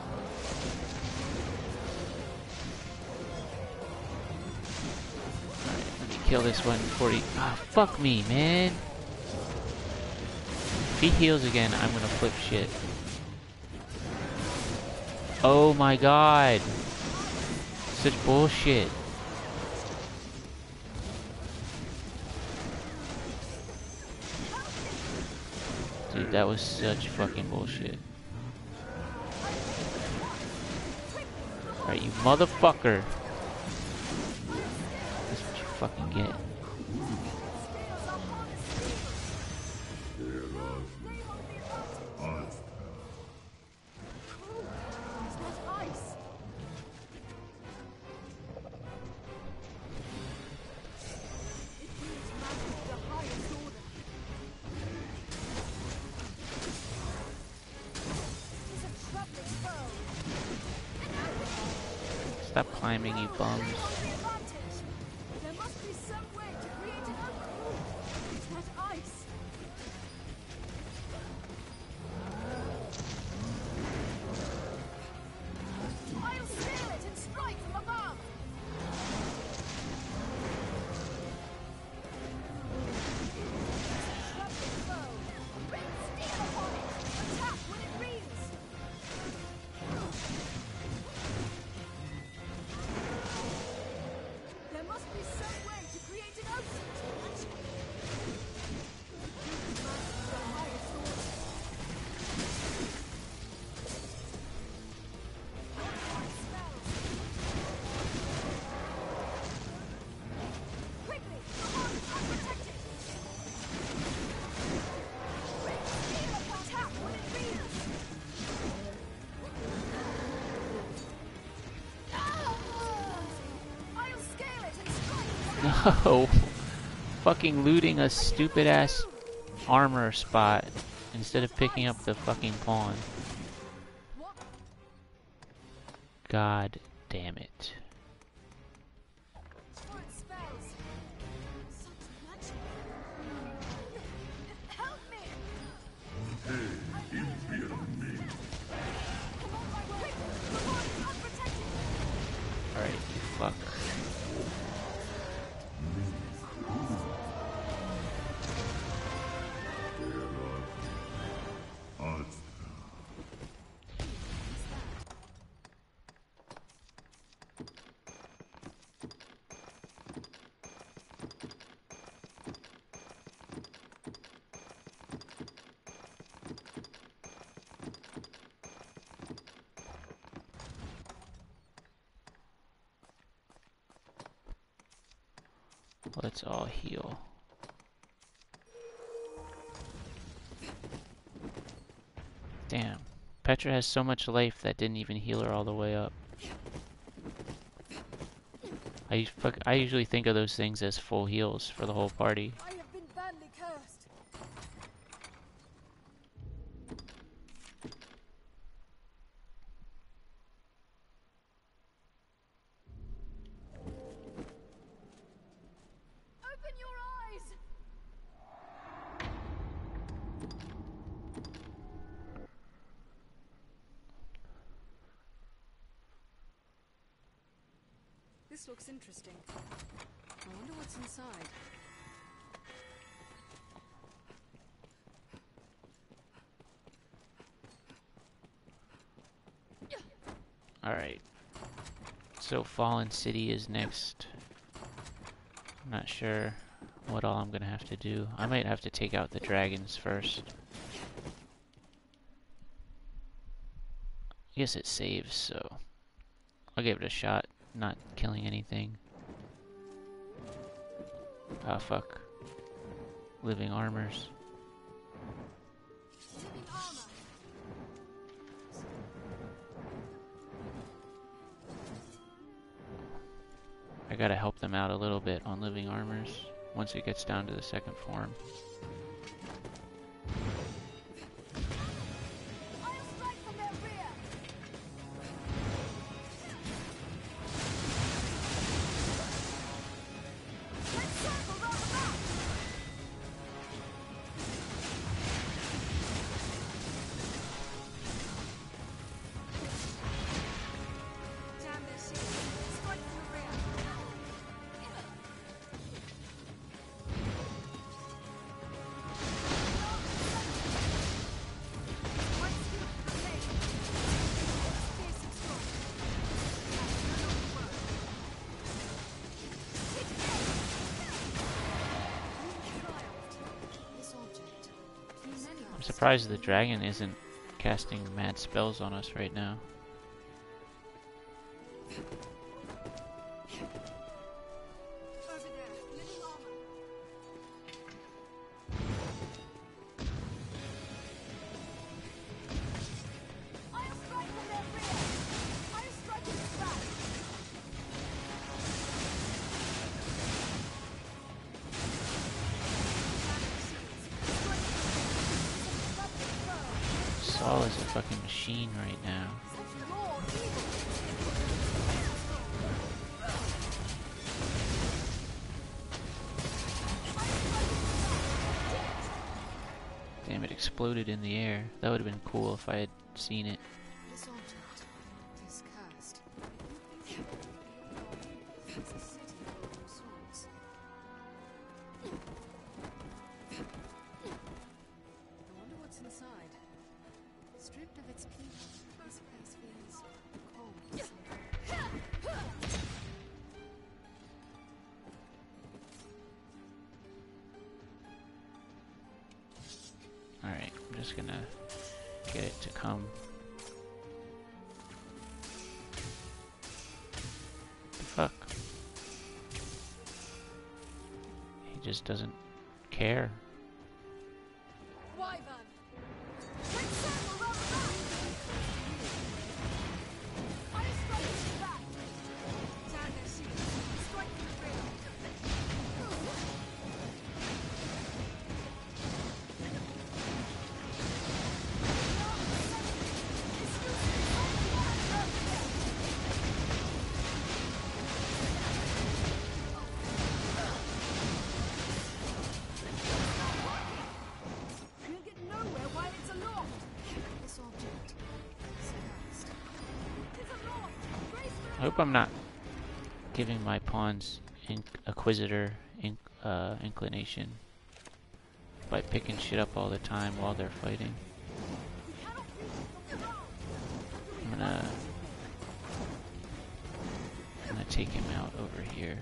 Alright, let me kill this one before he... Ah, fuck me, man. If he heals again, I'm gonna flip shit. Oh my god. Such bullshit. Dude, that was such fucking bullshit. Alright, you motherfucker. fucking get. Stop climbing, you bums. There must be some way to create an opening. Is that ice? I'll steal it and strike from above. Shrubby foe. Red steel upon it. Attack when it reels. There must be some way to create an opening. The highest order. Spells. Quickly, the horn is unprotected. Red steel upon tap when it reels. I'll scale it and strike. No! Fucking looting a stupid ass armor spot instead of picking up the fucking pawn. What? God damn it. For its spells. Such magic. Help me! Come on, my way. The horn is unprotected. Alright, you fucker. Let's all heal. Damn. Petra has so much life that didn't even heal her all the way up. I, us- fuck- I usually think of those things as full heals for the whole party. I have been badly cursed. Open your eyes. This looks interesting. I wonder what's inside. Alright. So Fallen City is next. I'm not sure what all I'm gonna have to do. I might have to take out the dragons first. I guess it saves, so I'll give it a shot. Not killing anything. Ah, fuck. Living armors. Living armor. I gotta help them out a little bit on living armors once it gets down to the second form. I'll strike from their rear. Let's circle round the back. Damn their shield. Strike from the rear. One skill to the blade. Fierce and strong. That's no longer work. Hit again. You triumphed. This object. Through many I'm surprised the dragon isn't casting mad spells on us right now. Over there. Saul is a fucking machine right now. Damn, it exploded in the air. That would have been cool if I had seen it. This object is cursed. It's a city of all sorts. I wonder what's inside. Stripped of its people, this place feels cold. Alright, I'm just gonna get it to come. The fuck? He just doesn't care. Wyvern! Quick circle round the back! Fire strike to the back! Down their shield. Strike to the rear. We'll get nowhere while it's aloft! This object is cursed. It's aloft! Brace for I hope I'm not giving my pawns inc Inquisitor inc uh, inclination by picking shit up all the time while they're fighting. I'm gonna I'm gonna take him out over here.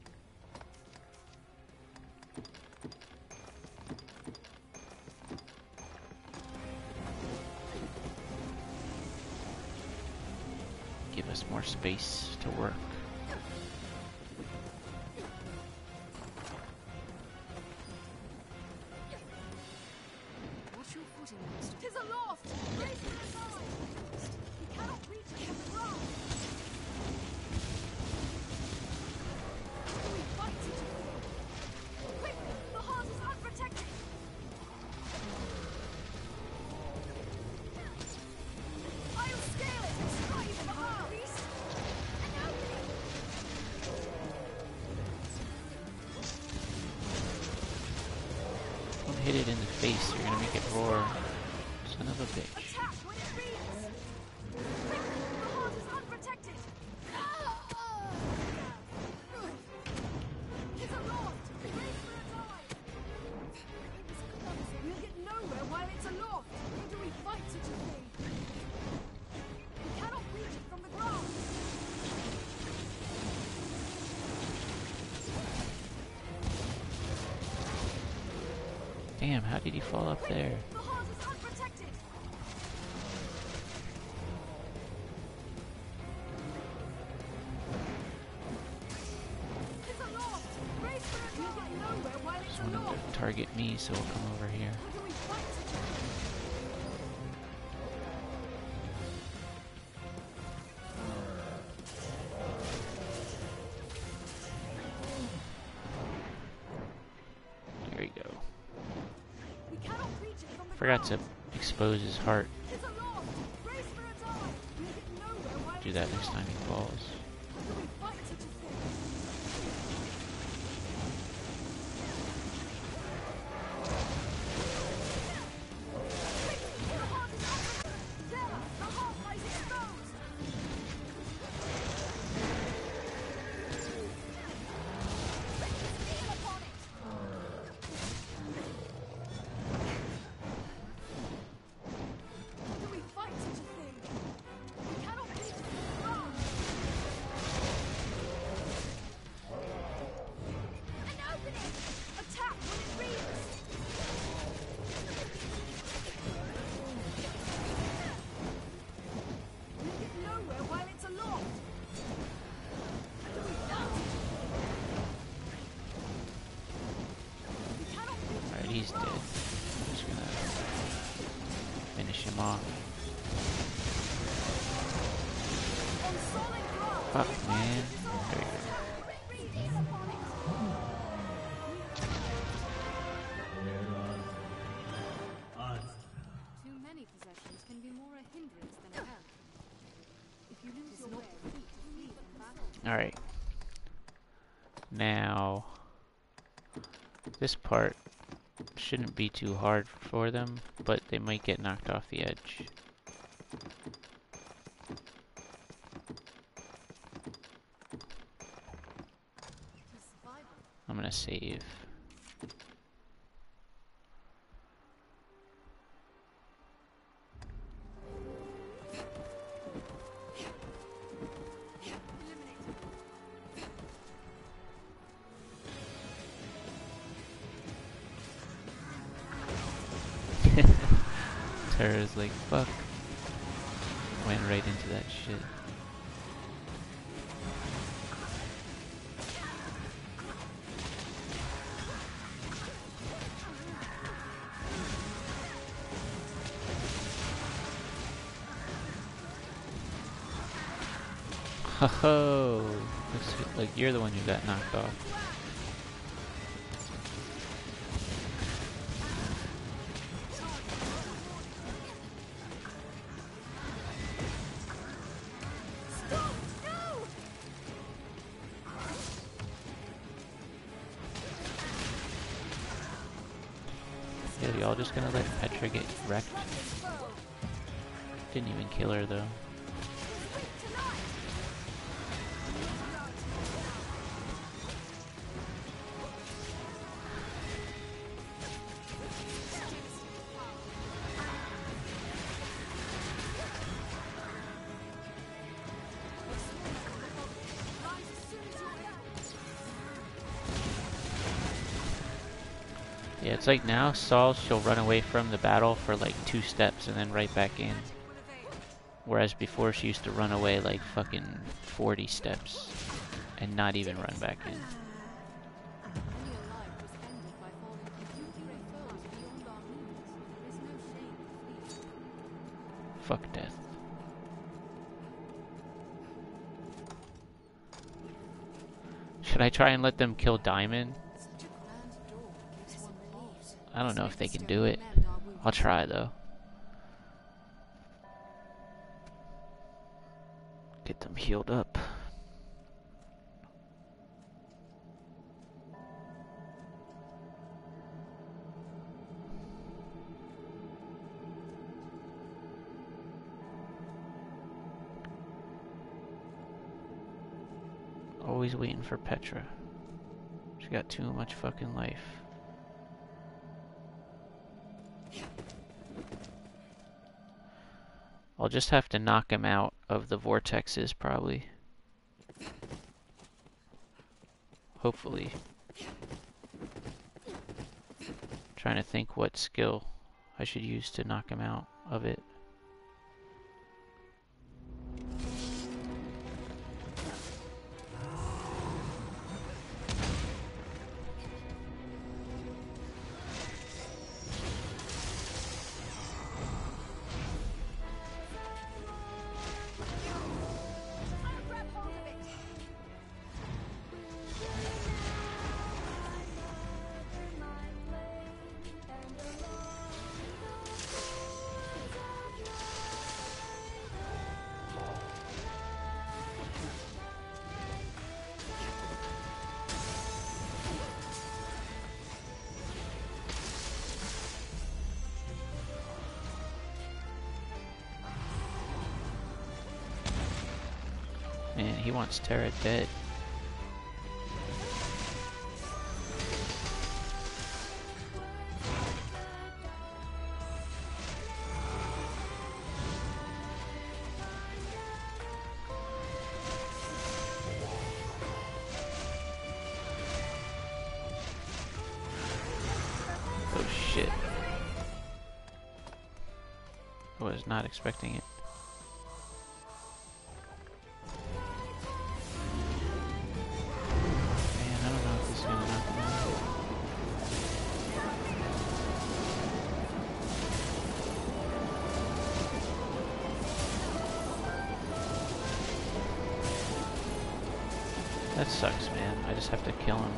Give us more space to work. Watch your footing, monster. Tis aloft! Brace for the side! He cannot reach it from the ground! We fight it! Quick! The heart is unprotected! I'll scale it and strike the heart! Beast! And opening! Don't hit it in the face, you're gonna make it roar. Son of a bitch. Attack when it reads! Quick! The heart is unprotected! Tis aloft! Brace for a dive! We'll get nowhere while it's aloft! How do we fight such a thing? We cannot reach it from the ground! Damn, how did he fall up there? The heart is unprotected! Tis aloft! Brace for a dive! We'll get nowhere while it's Just want him aloft! to target me, so he'll come over here. How do we fight such a thing? There we go. We cannot reach it from the Forgot ground. to expose his heart. Tis aloft! Brace for a dive! We'll get nowhere while Do it's that next aloft. time he falls. How do we fight such a thing? Quick! The heart is unprotected! There! The heart lies exposed! Steal upon it! How do we fight such a thing? We cannot reach it from the ground! An opening! Attack when it reads! We'll get nowhere while it's aloft! How do we fight it? We cannot reach it Alright, from he's the dead. ground. I'm just gonna finish him off. On solid ground! Fuck, the man. advantage is ours. There you go. Steal upon it! Too many possessions can be more a hindrance than a help. If you lose It's your not way, the feat to flee from battle. Alright. Now, this part shouldn't be too hard for them, but they might get knocked off the edge. To survival. I'm gonna save. Terra's like, fuck. Went right into that shit. Ho ho! Looks like you're the one who got knocked off. Yeah, y'all just gonna let Petra get wrecked? Didn't even kill her though. Yeah, it's like now Saul, she'll run away from the battle for like two steps and then right back in. Whereas before she used to run away like fucking forty steps and not even run back in. Many a life was ended by falling completely exposed beyond our means. There is no shame in fleeing. Fuck death. Should I try and let them kill Diamond? Such a grand door gives one pause. I don't know if they Smiths can don't do it. mend our wounds. I'll try though. Get them healed up. Always waiting for Petra. She got too much fucking life. I'll just have to knock him out of the vortexes, probably. Hopefully. Trying to think what skill I should use to knock him out of it. Man, he wants Terra dead. Oh shit. I was not expecting it. Man, I don't know if this is gonna knock him out. That sucks, man. I just have to kill him.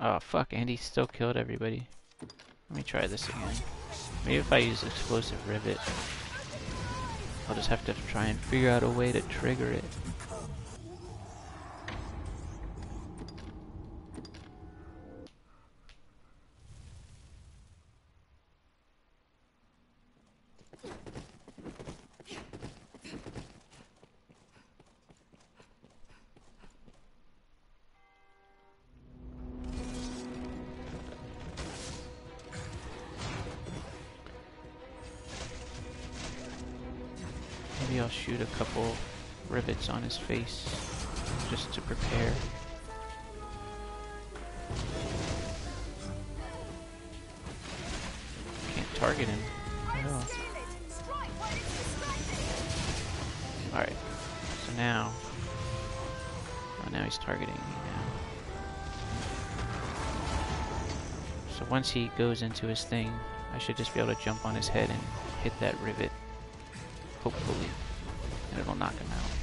Oh fuck, Andy still killed everybody. Let me try this again. Maybe if I use explosive rivet, I'll just have to try and figure out a way to trigger it. Maybe I'll shoot a couple rivets on his face just to prepare. Can't target him. Oh. Alright, so now, oh, now he's targeting me now. So once he goes into his thing, I should just be able to jump on his head and hit that rivet. Hopefully, and it'll knock him out.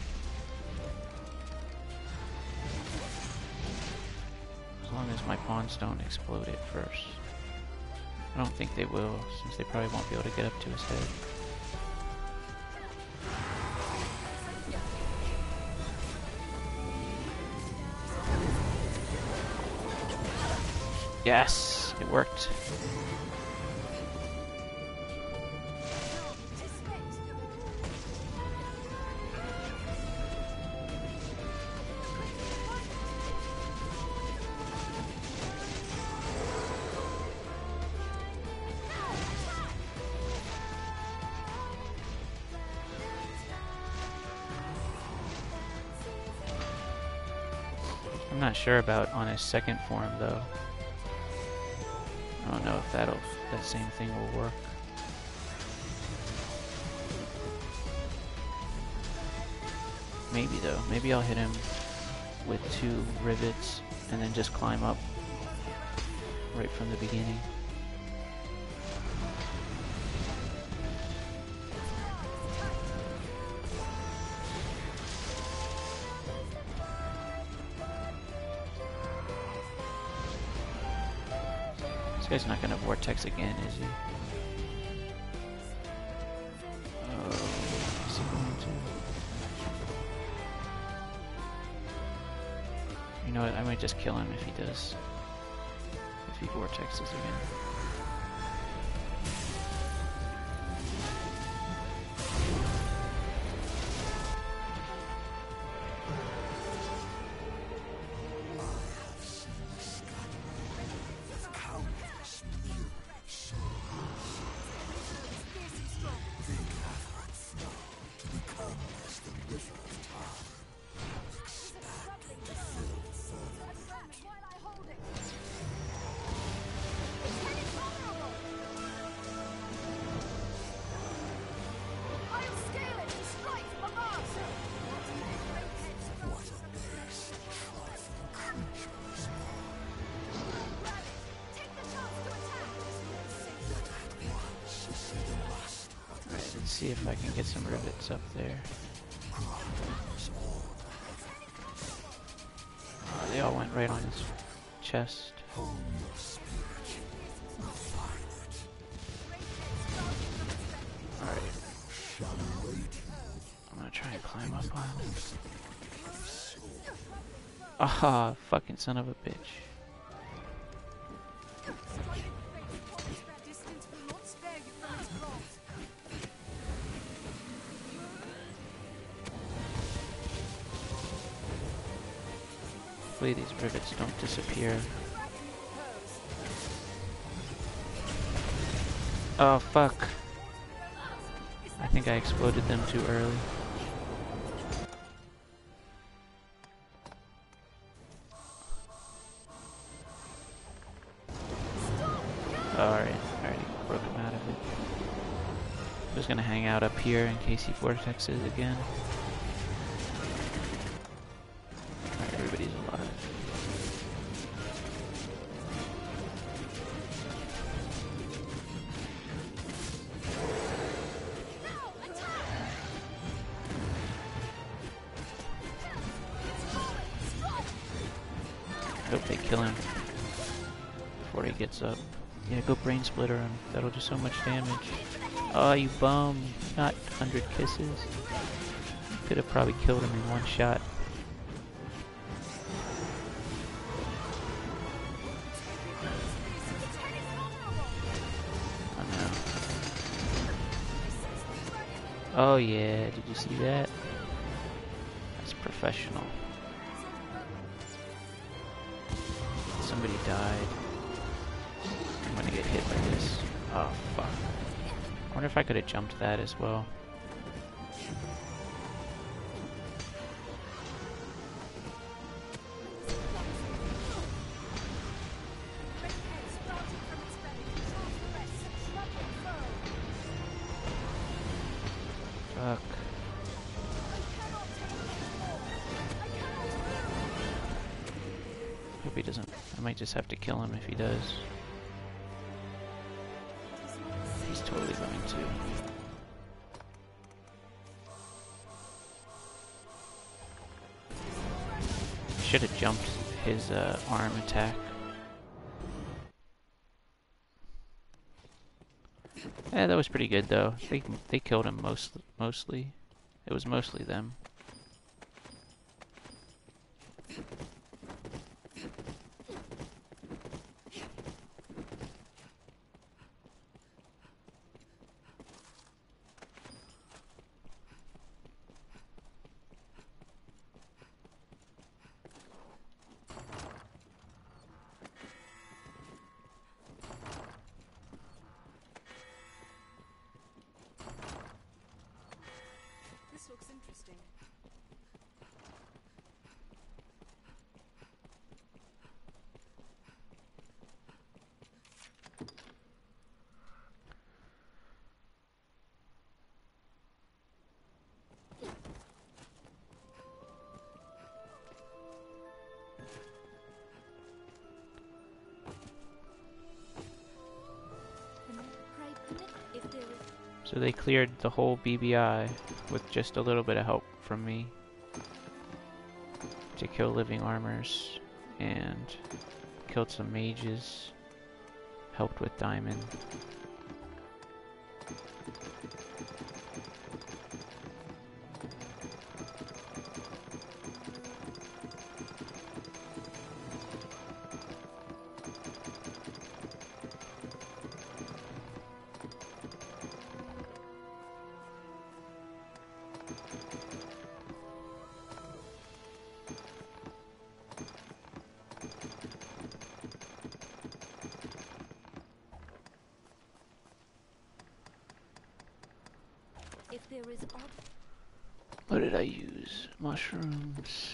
As long as my pawns don't explode it first. I don't think they will, since they probably won't be able to get up to his head. Yes, it worked. I'm not sure about on his second form though. I don't know if that'll that same thing will work. Maybe though. Maybe I'll hit him with two rivets and then just climb up right from the beginning. This guy's not gonna vortex again, is he? Oh, is he going to? You know what? I might just kill him if he does. If he vortexes again. See if I can get some rivets up there. Oh, they all went right on his chest. Alright. I'm gonna try and climb up on him. Ah, fucking son of a bitch. Hopefully these rivets don't disappear. Oh fuck. I think I exploded them too early. Alright, already broke him out of it. I'm just gonna hang out up here in case he vortexes again. Alright, everybody's alive. I hope they kill him. before he gets up. Yeah, go brain splitter him. That'll do so much damage. Oh, you bum. Not one hundred kisses. Could have probably killed him in one shot. Oh yeah, did you see that? That's professional. Somebody died. I'm gonna get hit by this. Oh fuck. I wonder if I could have jumped that as well. Fuck. Hope he doesn't. I might just have to kill him if he does. He's totally going to. Should have jumped his uh, arm attack. Yeah, that was pretty good though. They they killed him most mostly. It was mostly them. This looks interesting. If there is So they cleared the whole B B I with just a little bit of help from me to kill living armors and killed some mages, helped with diamond. if there is odd What did I use? Mushrooms.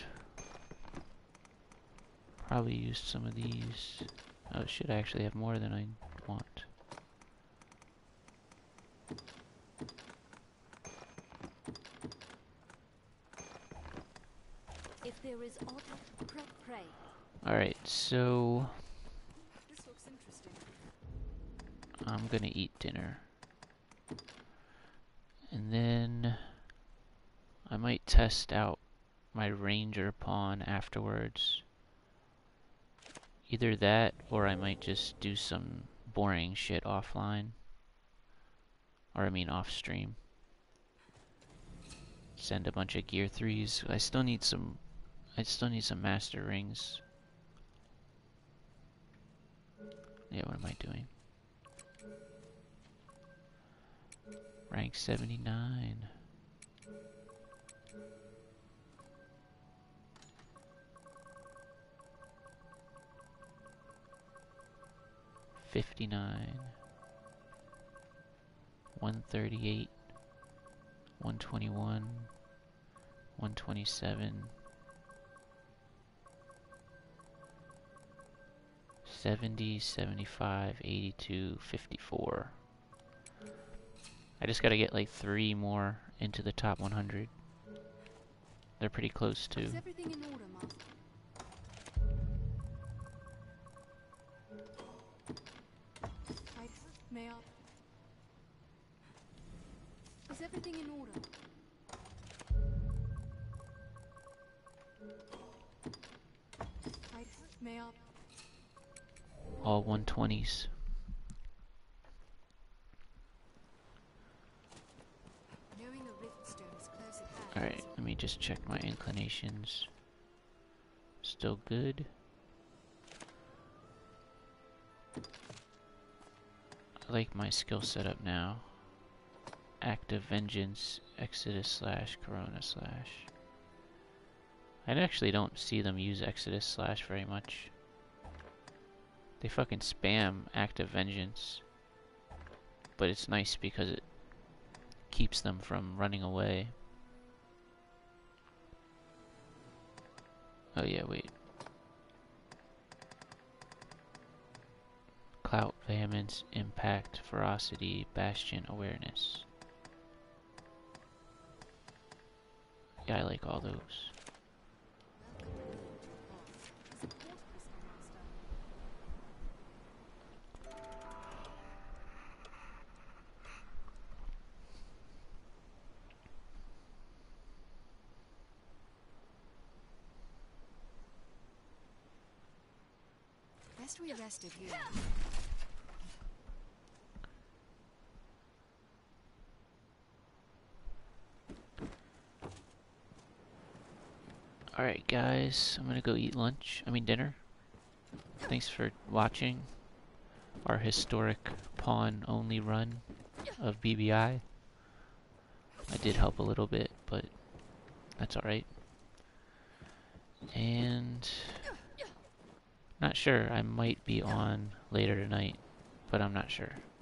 Probably used some of these. Oh shit, I actually have more than I want. if there is odd pre prey. Alright, so This looks interesting. I'm gonna eat dinner. And then I might test out my ranger pawn afterwards. Either that, or I might just do some boring shit offline. Or I mean off stream. Send a bunch of gear threes. I still need some I still need some master rings. Yeah, what am I doing? Rank seventy-nine. fifty-nine. one thirty-eight. one twenty-one. one twenty-seven. seventy, seventy-five, eighty-two, fifty-four. I just gotta get like three more into the top one hundred. They're pretty close to. Is everything in order, Master? I may I? Is everything in order? I may I? all one twenties. Knowing a riftstone is close at hand. Alright, let me just check my inclinations. Still good. I like my skill setup now. Active Vengeance, Exodus slash, Corona slash. I actually don't see them use Exodus slash very much. They fucking spam Active Vengeance. But it's nice because it keeps them from running away. Oh yeah, wait. Clout, Vehemence, Impact, Ferocity, Bastion, Awareness. Yeah, I like all those. Best we rested here. Alright guys, I'm gonna go eat lunch, I mean dinner. Thanks for watching our historic pawn only run of B B I. I did help a little bit, but that's alright. And not sure, I might be on later tonight, but I'm not sure.